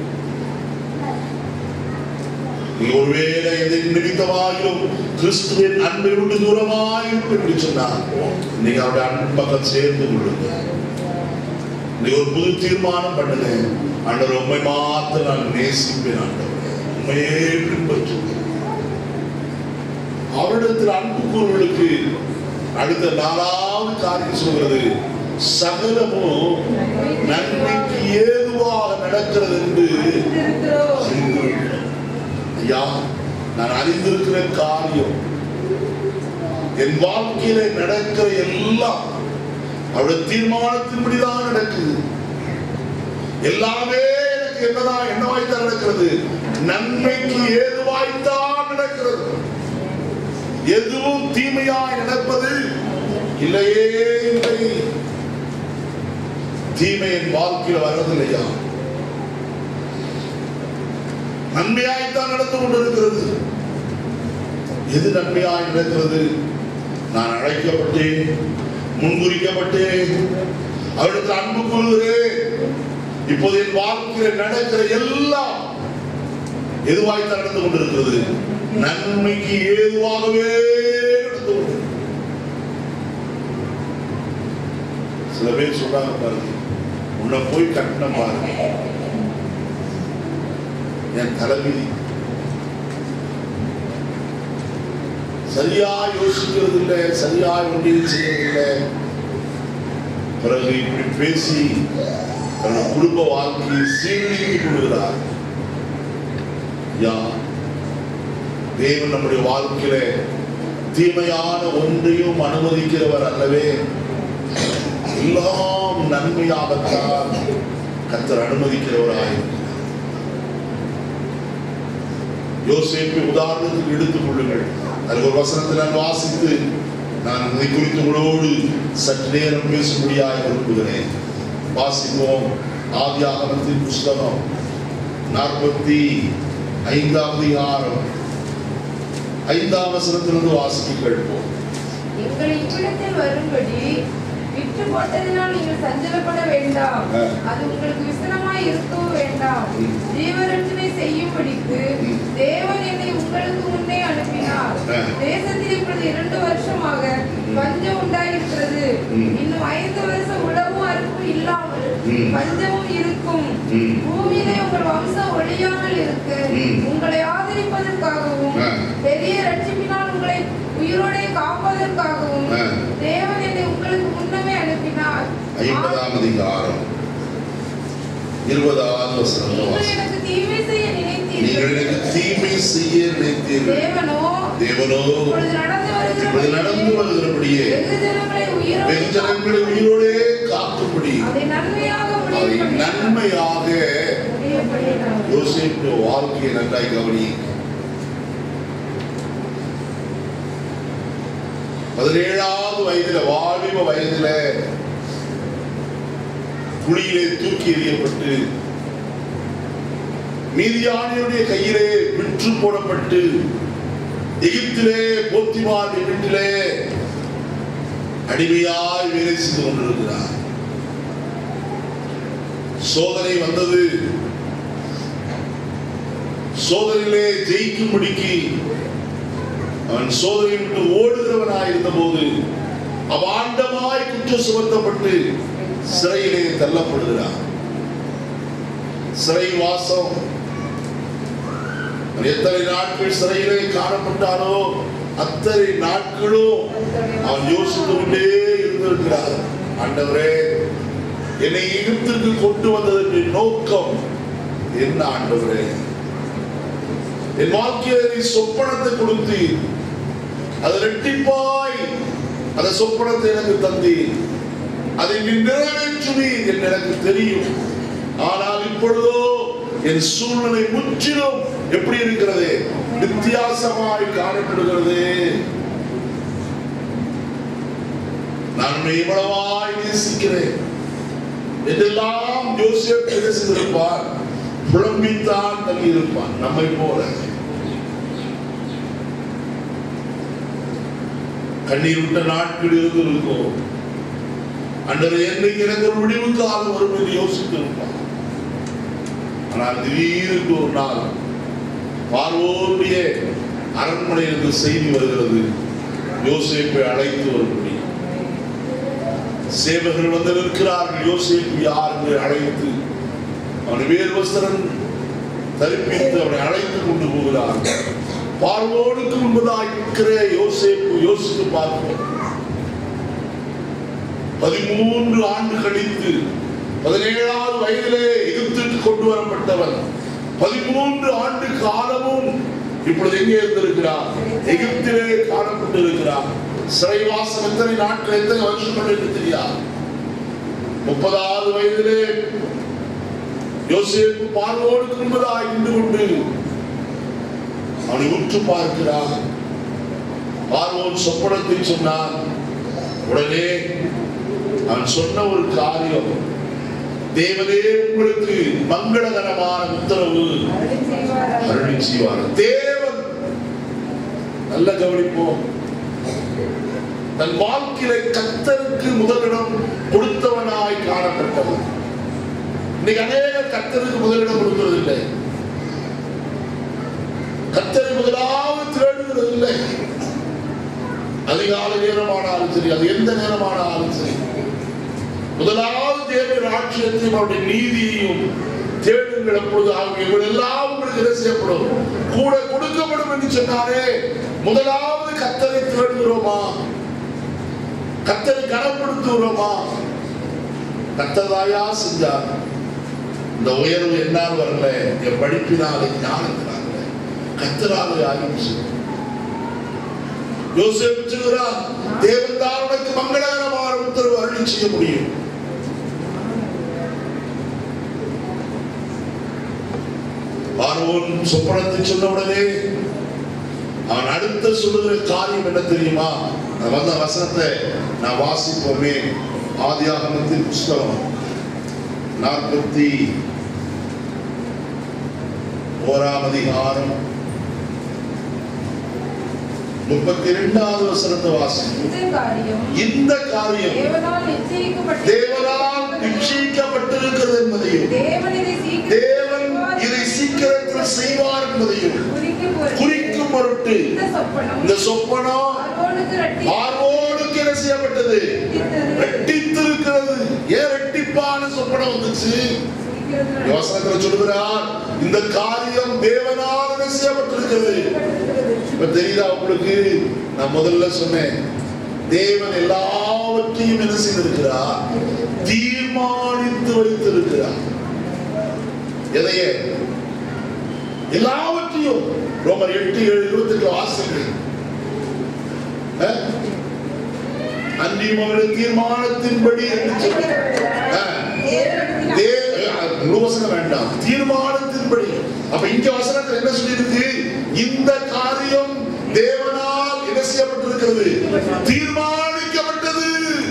ஒருவேளை எதை நிமித்தமாகிலும் கிறிஸ்துவின் அன்பை விட்டு தூரமாய் சொன்னார், நீங்க அவருடைய அன்பு பக்கம் சேர்ந்து கொள்ளுங்க. நீ ஒரு புது தீர்மானம் பண்ணுங்க, ஆண்டவர் உண்மை மாத்திரம் நான் நேசிப்பேன், ஆண்டவர் உண்மையே பின்பற்றுவேன். அவரிடத்தில் அன்பு கூறுவதற்கு அடுத்த நாலாவது காரியம் சொல்கிறது, சகலமும் நன்மைக்கு ஏதுவாக நடக்கிறது என்று ஐயா நான் அறிந்திருக்கிற காரியம் என் வாழ்க்கையில நடக்கிற எல்லாம் அவருடைய தீர்மானத்தின்படிதான் நடக்குது. எல்லாமே எனக்கு என்னதான் என்னவாய்த்தான் நடக்கிறது, நன்மைக்கு ஏதுவாய்த்தான் நடக்கிறது. எதுவும் தீமையாய் நடப்பது இல்லையே இல்லை. தீமை என் வாழ்க்கையில் வர்றதில்லையா, நன்மையாய்த்தான் நடந்து கொண்டிருக்கிறது. எது நன்மையாய் நடக்கிறது? நான் அழைக்கப்பட்டேன், முன்குறிக்கப்பட்டேன், அவரிடத்தில் அன்பு கூறுகிறேன். இப்போது என் வாழ்க்கையில் நடக்கிற எல்லாம் எதுவாய்த்தான் நடந்து கொண்டிருக்கிறது, நன்மைக்கு ஏதுவாகவே நடந்து கொண்டு. சில பேர் சொல்றாங்க பாருங்க, உன்னை போய் கட்டின பாருங்க, என் தலைவிதி சரியா யோசிக்கிறது இல்லை, சரியா ஒன்றியம் செய்யறதில்லை. பிறகு இப்படி பேசி தன்னுடைய குடும்ப வாழ்க்கையை சீர்திருத்தி கொள்கிறார். யா தேவன் நம்முடைய வாழ்க்கையில தீமையான ஒன்றையும் அனுமதிக்கிறவர் அல்லவே. எல்லாம் நன்மையாகத்தான் கர்த்தர் அனுமதிக்கிறவராய். யோசேப்பை உதாரணத்துக்கு எடுத்துக் கொள்ளுங்கள். அது ஒரு வசனத்தில் நான் வாசித்து நான் இதை குறித்து உங்களோடு சற்று நேரம் பேசும்படியாக விரும்புகிறேன். வாசிப்போம். ஆதியாகமத்தின் புஸ்தகம் நாற்பத்தி ஐந்தாம் அதிகாரம் ஐந்தாம் வசனத்திலிருந்து வாசிக்க கேட்போம். எங்களை இவ்விடத்தில் வரும்படி விட்டு போட்டதினால் நீங்கள் சஞ்சலப்பட வேண்டாம், அது உங்களுக்கு விசனமாய் இருக்கவும் வேண்டாம். ஜீவரட்சணை செய்யும்படிக்கு தேவன் என்னை உங்களுக்கு முன்னே அனுப்பினார். தேசத்தில் இப்பொழுது இரண்டு வருஷமாக பஞ்சம் உண்டாயிருக்கிறது. இன்னும் ஐந்து வருஷம் உழவும் அறுப்பும் இல்லாமல் பஞ்சமும் இருக்கும். பூமியிலே உங்கள் வம்சம் ஒழியாமல் இருக்கு உங்களை ஆதரிப்பதற்காகவும் பெரிய ரட்சிப்பினால் உங்களை உயிரோடே காப்பதற்காகவும் தேவன் என்னை உங்களுக்கு முன்னமே அனுப்பினார். ஐம்பதாம் அதிகாரம் இருபதாவது வசனம். நீங்கள் எனக்கு தீமை செய்ய நினைத்தீர்கள், நீங்கள் எனக்கு தீமை செய்ய நினைத்தீர்கள். தேவனோ தேவனோ இப்பொழுது நடந்து இப்பொழுது நடந்து வருகிறபடியே வெகுஜனங்களை உயிரோடு வெகுஜனங்களை உயிரோடே காக்கும்படி அதை நன்மையாக அதை முடியும்படி நன்மையாக முடியப்படினார். யோசேப்பு வாழ்க்கையை நன்றாய் கவனி. பதினேழாவது வயதுல வாலிப வயதுல குழியிலே தூக்கி எறியப்பட்டு மீதியானியுடைய கையிலே விற்று போடப்பட்டு எகிப்திலே போத்திமார் வீட்டிலே அடிமையாய் வேலை செய்து கொண்டிருக்கிறார். சோதனை வந்தது. சோதனையிலே ஜெயிக்கும்படிக்கு அவன் சோதனை விட்டு ஓடுகிறவனாய் இருந்த போது அவாண்டமாய் குற்றம் சுமத்தப்பட்டு சிறையிலே தள்ளப்படுகிறார். சிறை வாசம் எத்தனை நாட்கள் சிறையிலே காணப்பட்டாரோ அத்தனை நாட்களும் அவன் யோசித்து கொண்டே இருந்திருக்கிறார். ஆண்டவரே, என்னை எகிப்திற்கு கொண்டு வந்ததற்கு நோக்கம் என்ன? ஆண்டவரே, என் வாழ்க்கையை சொப்பனத்தை கொடுத்து அது ரெட்டிப்பாய் அந்த சொப்பனத்தை எனக்கு தந்தி அதை நீ நிறைவேற்றுவீர் என்று எனக்கு தெரியும். ஆனால் இப்பொழுதோ என் சூழ்நிலை முற்றிலும் எப்படி இருக்கிறது? வித்தியாசமாய் காணப்படுகிறது. நான் உன்னை இவ்வளவாய் நேசிக்கிறேன் என்றெல்லாம் யோசேப்பு பேசியிருப்பார். புலம்பித்தான் தங்கியிருப்பான். நம்மை போல கண்ணீர் விட்ட நாட்கள் இருந்திருக்கும். அன்றரை என்றைக்கு எனக்கு ஒரு முடிவு காலம் வரும் என்று யோசித்திருப்பான். ஆனால் திடீரென்று ஒரு நாள் பார்வோனுடைய அரண்மனையிலிருந்து செய்தி வருகிறது, யோசேப்பை அழைத்து வரும்படி. சேவகர்கள் வந்து நிற்கிறார்கள். யோசேப்பு யார் என்று அழைத்து அவனை வேறு வஸ்திரம் தரிப்பித்து அவனை அழைத்து கொண்டு போகிறார். பார்வோனுக்கு முன்பதாக இருக்கிற யோசேப்பு யோசித்து பார்ப்போம். பதிமூன்று ஆண்டு கழித்து பதினேழாவது வயதிலே எகிப்துக்கு கொண்டு வரப்பட்டவன் பதிமூன்று ஆண்டு காலமும் இப்பொழுது எங்கே இருந்திருக்கிறார்? எகிப்திலே காணப்பட்டிருக்கிறார். சிறைவாசம் எத்தனை நாட்கள் எத்தனை வருஷங்கள் என்று தெரியாது. முப்பதாவது வயதிலே யோசேப்பு பார்வோனுக்கு முன்பதாக இருந்து கொண்டு அவனை உற்று பார்க்கிறார். பார்வோன் சொப்பனத்தை சொன்னான். உடனே அவன் சொன்ன ஒரு காரியம், தேவனே உங்களுக்கு மங்களகரமான உத்தரவு அருளி செய்வார். தேவன், நல்ல கவனிப்போம், தன் வாழ்க்கையில கர்த்தருக்கு முதலிடம் கொடுத்தவனாய் காணப்பட்டவன். இன்னைக்கு அநேக கர்த்தருக்கு முதலிடம் கொடுக்கிறதில்லை, கர்த்தரை முதலாவது தேடுகிறது இல்லை. அதிகாலை நேரமானாலும் சரி, அது எந்த நேரமானாலும் சரி, முதலாவது தேவ ராஜ்யத்தையும் அவருடைய நீதியையும் தேடுங்கள். எப்பொழுது இவர்கள் எல்லாம் உங்களுக்கு என்ன செய்யப்படும்? கூட கொடுக்கப்படும் என்று சொன்னாரே. முதலாவது கர்த்தரை தேடுகிறோமா? கர்த்தரை கனப்படுத்துகிறோமா? கர்த்தராயா செஞ்சார். இந்த உயர்வு என்னால் வரல, என் படிப்பினாலே ஞானத்தினால கர்த்தராலே ஆகிச்சு. யோசேப்பு சொல்கிறார், தேவன் தான் உனக்கு மங்களகரமான உத்தரவு அருளி செய்ய முடியும். பார்வோன் சொப்பனத்தை சொன்னவுடனே அவன் அடுத்த சொல்லுகிற காரியம் என்ன தெரியுமா? வந்த வசனத்தை நான் வாசிப்போமே. ஆதியாகமத்தின் புஸ்தகம் நாற்பத்தி ஓராம் அதிகாரம் முப்பத்தி இரண்டாவது வசனத்தை வாசிப்போம். இந்த காரியம் தேவனால் நிச்சயிக்கப்பட்டிருக்கிறது என்பதையும் தேவன் இதை சீக்கிரத்தில் செய்வார் என்பதையும் குறிக்கும் பொருட்டு இந்த சொப்பனம் பார்வோனுக்கு என்ன செய்யப்பட்டது? ரெட்டித்திருக்கிறது. ஏன் ரெட்டிப்பான சொப்பனம் வந்துச்சு? வசனத்தில் சொல்கிறார், இந்த காரியம் தேவனால் என்ன செய்யப்பட்டிருக்கிறது. இப்ப தெரியுதா உங்களுக்கு? நான் முதல்ல சொன்னேன், தேவன் எல்லாவற்றையும் என்ன செய்திருக்கிறார்? தீர்மானித்து வைத்திருக்கிறார். எதையே? எல்லாவற்றையும். ரோமர் எட்டு ஏழு இருபத்தி எட்டு வாசங்கள். அன்றியும் அவருடைய தீர்மானத்தின்படி என்று சொல்லி வசனம் வேண்டாம், தீர்மானத்தின்படி. அப்ப இங்க வசனத்தில் என்ன சொல்லியிருக்கு? இந்த காரியம் தேவனால் என்ன செய்யப்பட்டிருக்கிறது? தீர்மானிக்கப்பட்டது.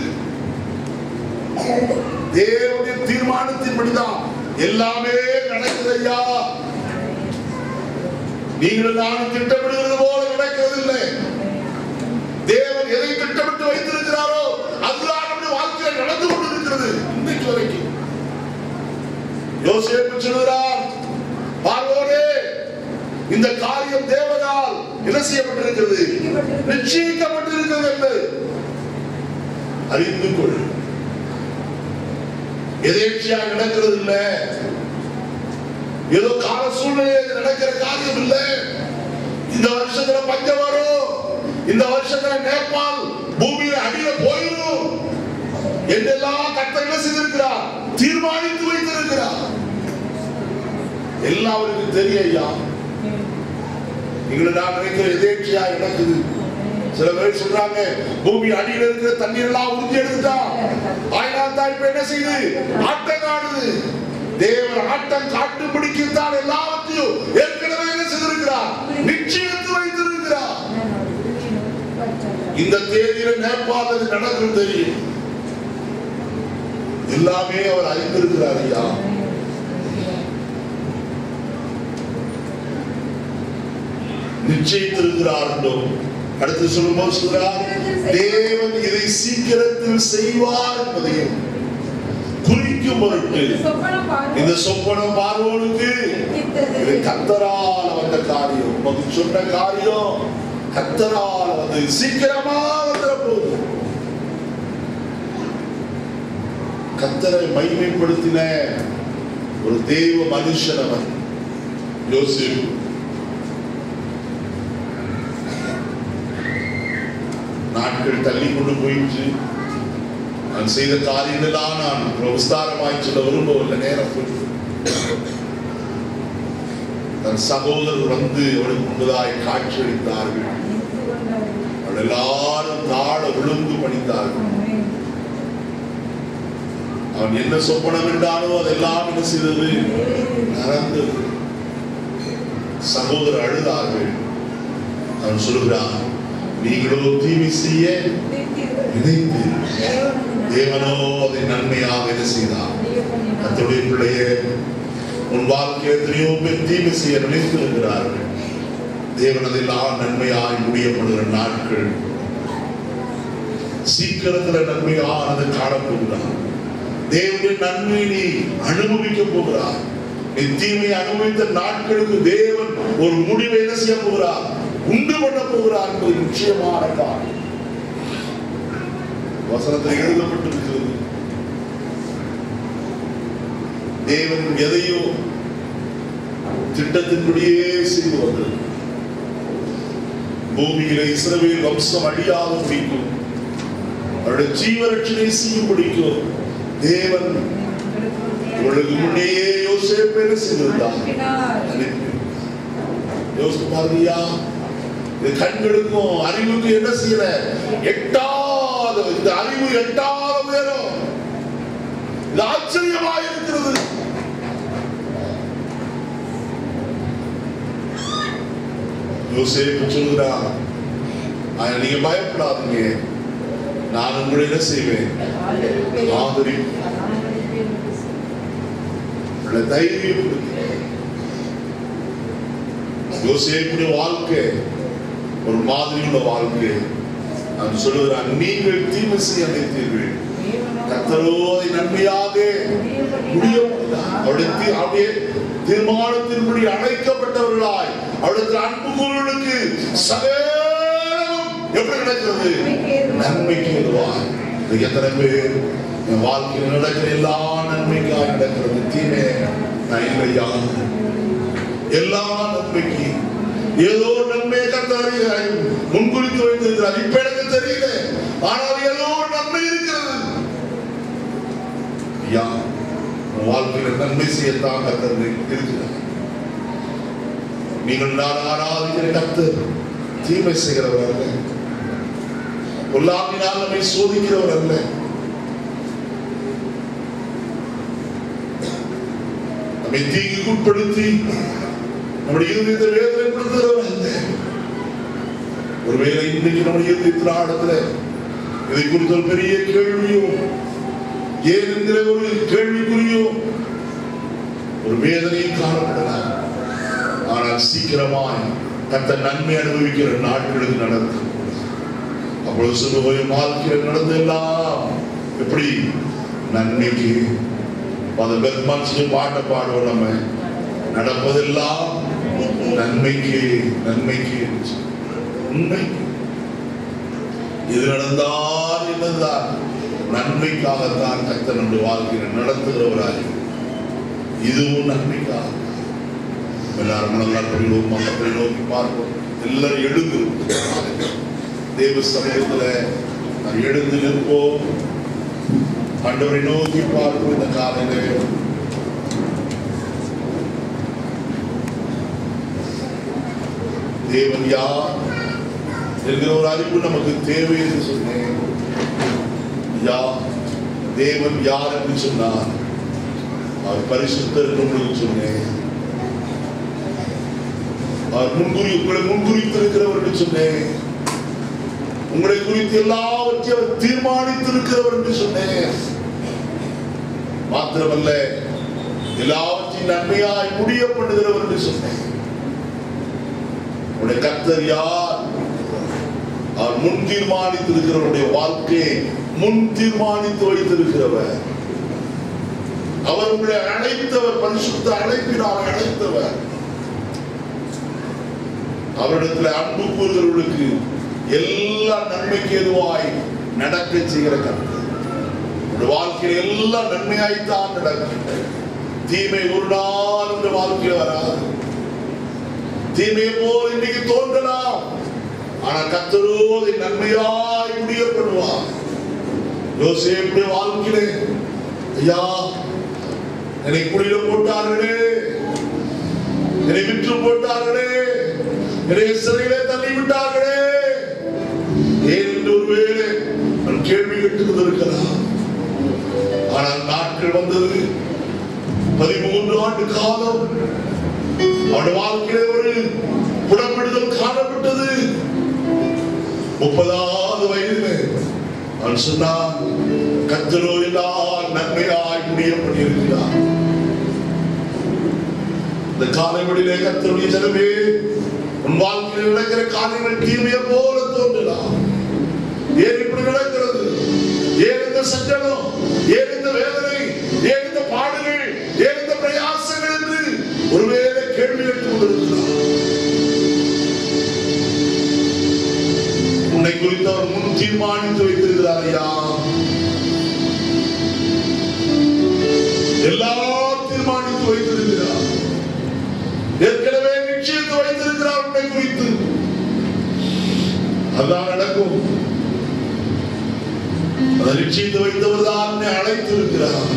தேவனுடைய தீர்மானத்தின்படிதான் எல்லாமே நடக்குது. ஐயா, நீங்கள் நானும் திட்டமிடுவது போல நடக்கிறதில்லை. தேவன் எதை திட்டமிட்டு வைத்திருக்கிறாரோ அதுதான் நம்முடைய வாழ்க்கையில் நடந்து கொண்டிருக்கிறது இன்னைக்கு வரைக்கும். யோசேப்பு சொல்கிறார், பார்வோனே, இந்த காரியம் தேவனால் என்ன செய்யப்பட்டிருக்கிறது? நிச்சயிக்கப்பட்டிருக்கிறது என்று அறிந்து கொள். எதேச்சியாக நடக்கிறது இல்லை, ஏதோ கால சூழ்நிலையில் நடக்கிற காரியம் இல்லை. இந்த வருஷத்துல பஞ்சம் வரும், இந்த வருஷத்துல நேபாள் பூமியில அடியில போயிடும் என்றெல்லாம் கர்த்தர் என்ன செய்திருக்கிறார்? தீர்மானித்து வைத்திருக்கிறார். எல்லாருக்கும் தெரியும் ஐயா. நீங்களும் நான் நினைக்கிற எதேச்சியா நடக்குது. சில பேர் சொல்றாங்க பூமி அடியில் இருக்கிற தண்ணீர் எல்லாம் உறுதி எடுத்துட்டா ஆயிரம் தான் இப்ப என்ன செய்யுது? ஆட்டம் காணுது. தேவன் ஆட்டம் காட்டும்படிக்குத்தான் எல்லாவற்றையும் ஏற்கனவே என்ன செய்திருக்கிறார்? நிச்சயித்து வைத்திருக்கிறார். இந்த தேதியில நேபாள் அது நடக்கும் தெரியும். எல்லாமே அவர் அறிந்திருக்கிறார் ஐயா. நிச்சயித்திருக்கிறார். அடுத்து சொல்லும்போது சொல்றார், தேவன் இதை சீக்கிரத்தில் செய்வார் என்பதையும் குறிக்கும் பொருட்டு இந்த சொப்பனம் பார்வோனுக்கு இது கர்த்தரால வந்த காரியம். உமக்கு சொன்ன காரியம் கர்த்தரால வந்து சீக்கிரமா வந்துட போகுது. கர்த்தரை மகிமைப்படுத்தின ஒரு தேவ மனுஷன் அவன் யோசேப்பு. நாட்கள் தள்ளி கொண்டு போயிட்டு நான் செய்த காரியங்களெல்லாம் நான் விஸ்தாரமாய் சொல்ல விரும்பவில்லை. நேரம் போயிட்டு தன் சகோதரர் வந்து அவளுக்கு முன்பதாய் காட்சியளித்தார்கள். அவள் எல்லாரும் தாழ விழுந்து பணித்தார்கள். அவன் என்ன சொப்பனம் என்றானோ அதெல்லாம் என்ன செய்தது? நடந்தது. சகோதரர் அழுதார்கள். அவன் சொல்கிறான், நீங்களோ தீமை செய்ய நினைத்து தேவனோ அதை நன்மையாக என்ன செய்தார்? கர்த்தருடைய பிள்ளையே, உன் வாழ்க்கை எத்தனையோ பேர் தீமை செய்ய நினைத்திருக்கிறார்கள். தேவன் அதெல்லாம் நன்மையாய் முடியப்படுகிற நாட்கள் சீக்கிரத்தில் நன்மையானது காணப்போகிறார். தேவனுடைய நன்மை நீ அனுபவிக்க போகிறார். நீ தீமை அனுபவித்த நாட்களுக்கு தேவன் ஒரு முடிவை என்ன செய்ய போகிறார்? உண்டு பண்ண போகிறார் என்பது நிச்சயமான காரணம். வசனத்தில் எழுதப்பட்டிருக்கிறது. தேவன் எதையோ திட்டத்தின்படியே செய்து வந்தது. பூமியில இஸ்ரவேல் வம்சம் அழியாத பிடிக்கும், அவருடைய ஜீவரட்சணை செய்யும் பிடிக்கும். தேவன் இவளுக்கு முன்னேயே யோசேப்பை செய்திருந்தார். யோசித்து பாருங்கயா, இது கண்களுக்கும் அறிவுக்கும் என்ன செய்யல? எட்டாத, இந்த அறிவு எட்டாத உயரம். இது ஆச்சரியமாக இருக்கிறது. யோசேப்பு சொல்கிறார், நீங்க பயப்படாதீங்க, நான் உங்களை என்ன செய்வேன்? ஆதரிப்பேன். தைரியம். யோசேப்புடைய வாழ்க்கை ஒரு மாதிரி உள்ள வாழ்க்கை. நான் சொல்லுகிறான், நீங்கள் தீமை செய்ய நினைத்தீர்கள், கர்த்தரோ அதை நன்மையாக முடிய அவருடைய தீர்மானத்தின்படி அழைக்கப்பட்டவர்களாய் அவருடைய அன்பு கூறுகளுக்கு சகலம் எப்படி நடக்கிறது? நன்மைக்கு வருவார். எத்தனை பேர் என் வாழ்க்கையில் நடக்கிற எல்லா நன்மைக்காக நடக்கிறது? தீமை நான் இல்லையா? எல்லா நன்மைக்கு ஏதோ நன்மை கர்த்தர் முன்குறித்து வைத்திருக்கிறார். இப்ப எனக்கு தெரியல, ஆனால் ஏதோ நன்மை இருக்கிறது. ஐயா, வாழ்க்கையில நன்மை செய்யத்தான் கர்த்தர் இருக்கிறார். நீங்கள் நான் ஆராதிக்கிற கர்த்தர் தீமை செய்கிறவர் அல்ல, பொல்லாப்பினால் நம்மை சோதிக்கிறவர் அல்ல. நம்மை தீங்குக்கு உட்படுத்தி நம்முடைய இருதயத்தை வேதனைப்படுத்துகிறவர் அல்ல. ஒருவேளை இன்னைக்கு நம்முடைய இருதயத்தின் ஆழத்துல இதை குறித்த ஒரு பெரிய கேள்வியோ, ஏன் என்கிற ஒரு கேள்விக்குறியோ, ஒரு வேதனையும் காணப்படலாம். ஆனால் சீக்கிரமாய் கர்த்தர் நன்மை அனுபவிக்கிற நாட்களுக்கு நடக்கும். அப்பொழுது சொல்லுவோம், வாழ்க்கையில் நடந்தெல்லாம் எப்படி நன்மைக்கு. பாட்டை பாடுவோம், நம்ம நடப்பதெல்லாம் நன்மைக்கு நன்மைக்கு உண்மை. இது நடந்தால் என்னதான் நன்மைக்காகத்தான் கர்த்தர் நம்முடைய வாழ்க்கையில் நடத்துகிறவராய், இதுவும் நன்மைக்காக. எல்லாரும் மனதால் பரிவோம், மக்களை நோக்கி பார்ப்போம். எல்லாரும் எழுந்து தேவ சமூகத்துல நாம் எழுந்து நிற்போம். ஆண்டவரை நோக்கி பார்ப்போம். இந்த காலையில தேவன் யார் என்கிற ஒரு அறிவு நமக்கு தேவை என்று சொன்னேன். யார் தேவன் யார் என்று சொன்னார். அவர் பரிசுத்தர் என்று சொன்னேன். அவர் முன்குறி உங்களை முன்குறித்திருக்கிறவர் என்று சொன்னேன். உங்களை குறித்து எல்லாவற்றையும் அவர் தீர்மானித்திருக்கிறவர் என்று சொன்னேன். மாத்திரமல்ல, எல்லாவற்றையும் நன்மையாய் முடிய பண்ணுகிறவர் என்று சொன்னேன். உடைய கர்த்தர் யார்? அவர் முன் தீர்மானித்திருக்கிறவருடைய வாழ்க்கையை முன் தீர்மானித்து வைத்திருக்கிறவர். அவர் உங்களை அழைத்தவர், பரிசுத்த அழைப்பினால் அழைத்தவர். அவரிடத்தில் அன்பு கூறுகிறவர்களுக்கு எல்லா நன்மைக்கு எதுவாய் நடக்க செய்கிற கர்த்தர். வாழ்க்கையில் எல்லாம் நன்மையாய்த்தான் நடக்கும். தீமை ஒரு நாள் இந்த வாழ்க்கையில் வராது. தீமையை போல் இன்னைக்கு தோன்றலாம், ஆனால் கர்த்தரோ அதை நன்மையாய் முடிய பண்ணுவார். யோசேப்புடைய வாழ்க்கையிலே, ஐயா என்னை குழியில போட்டார்களே, என்னை விற்று போட்டார்களே, என்னை சிறையிலே தள்ளி விட்டார்களே, ஏன் என்று ஒருவேளை நான் கேள்வி கேட்டு இருக்கலாம். ஆனால் நாட்கள் வந்தது. பதிமூன்று ஆண்டு காலம் அவருடைய வாழ்க்கையிலே ஒரு புடமிடுதல் காணப்பட்டது. முப்பதாவது வயதிலே அவன் சொன்னான், கர்த்தரோ எல்லாம் நன்மையாய் முடிய பண்ணியிருக்கிறார். இந்த காலைவெளியிலே கர்த்தருடைய ஜனமே, உன் வாழ்க்கையில் நடக்கிற காரியங்கள் தீமையை போல தோன்றலாம். ஏன் இப்படி நடக்கிறது? ஏன் இந்த சஞ்சலம்? ஏன் இந்த வேதனை? ஏன் இந்த பாடுகள்? ஏன் இந்த பிரயாசங்கள் என்று ஒருவேளை கேள்வி கேட்டுக் கொண்டிருக்கிறார். உன்னை குறித்து அவர் முன் தீர்மானித்து வைத்திருக்கிறார். ஐயா, எல்லாம் தீர்மானித்து வைத்திருக்கிறார். ஏற்கனவே நிச்சயித்து வைத்திருக்கிறார் உன்னை குறித்து. அதான் நடக்கும். அதை நிச்சயித்து வைத்தவர் தான் உன்னை அழைத்து இருக்கிறார்.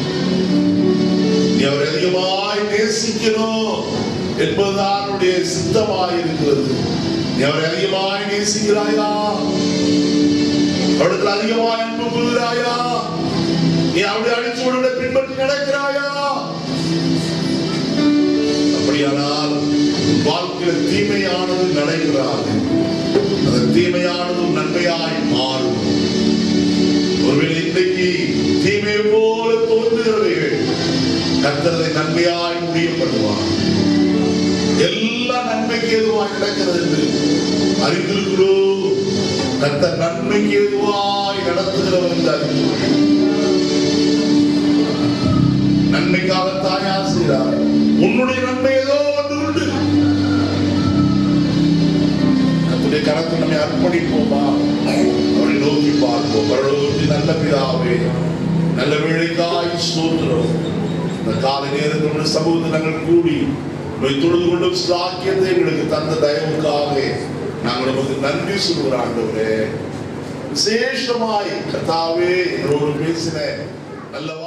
நீ அவரை அதிகமாய் நேசிக்கணும் என்பதுதான் அவருடைய சித்தமாய் இருக்கிறது. நீ அவரை அதிகமாய் நேசிக்கிறாயா? அவருக்கு அதிகமாய் அன்பு கொள்கிறாயா? நீ அவருடைய அடிச்சுவடுகளை பின்பற்றி நடக்கிறாயா? அப்படியானால் வாழ்க்கையில் தீமையானது நடைகிறார். அந்த தீமையானதும் நன்மையாய் மாறும். ஒருவேளை இன்றைக்கு தீமை போல தோன்றுகிறவைகள் கர்த்தரை நன்மையாய் முடிய பண்ணுவார். எல்லா நன்மைக்கு எதுவாய் நடக்கிறது என்று அறிந்திருக்கிறோம். கர்த்தர் நன்மைக்கு எதுவாய் நடத்துகிறவர் என்று அறிந்திருக்கிறோம். நன்மைக்காகத்தான் ஆசைகிறார். உன்னுடைய நன்மை ஏதோ ஒன்று உண்டு. கர்த்தருடைய கரத்தை நம்மை அர்ப்பணிப்போமா? அவரை நோக்கி பார்ப்போம். பரலோகத்தின் நல்ல பிதாவே, நல்ல வேளைக்காய் ஸ்தோத்திரம். இந்த காலை நேரத்தில் சமூகத்தில் நாங்கள் கூடி தொழுது கொண்டு சாக்கியத்தை எங்களுக்கு தந்த தயவுக்காக நாங்கள் நமக்கு நன்றி சொல்கிற ஆண்டவரே. விசேஷமாய் கர்த்தாவே எங்களோடு பேசின நல்ல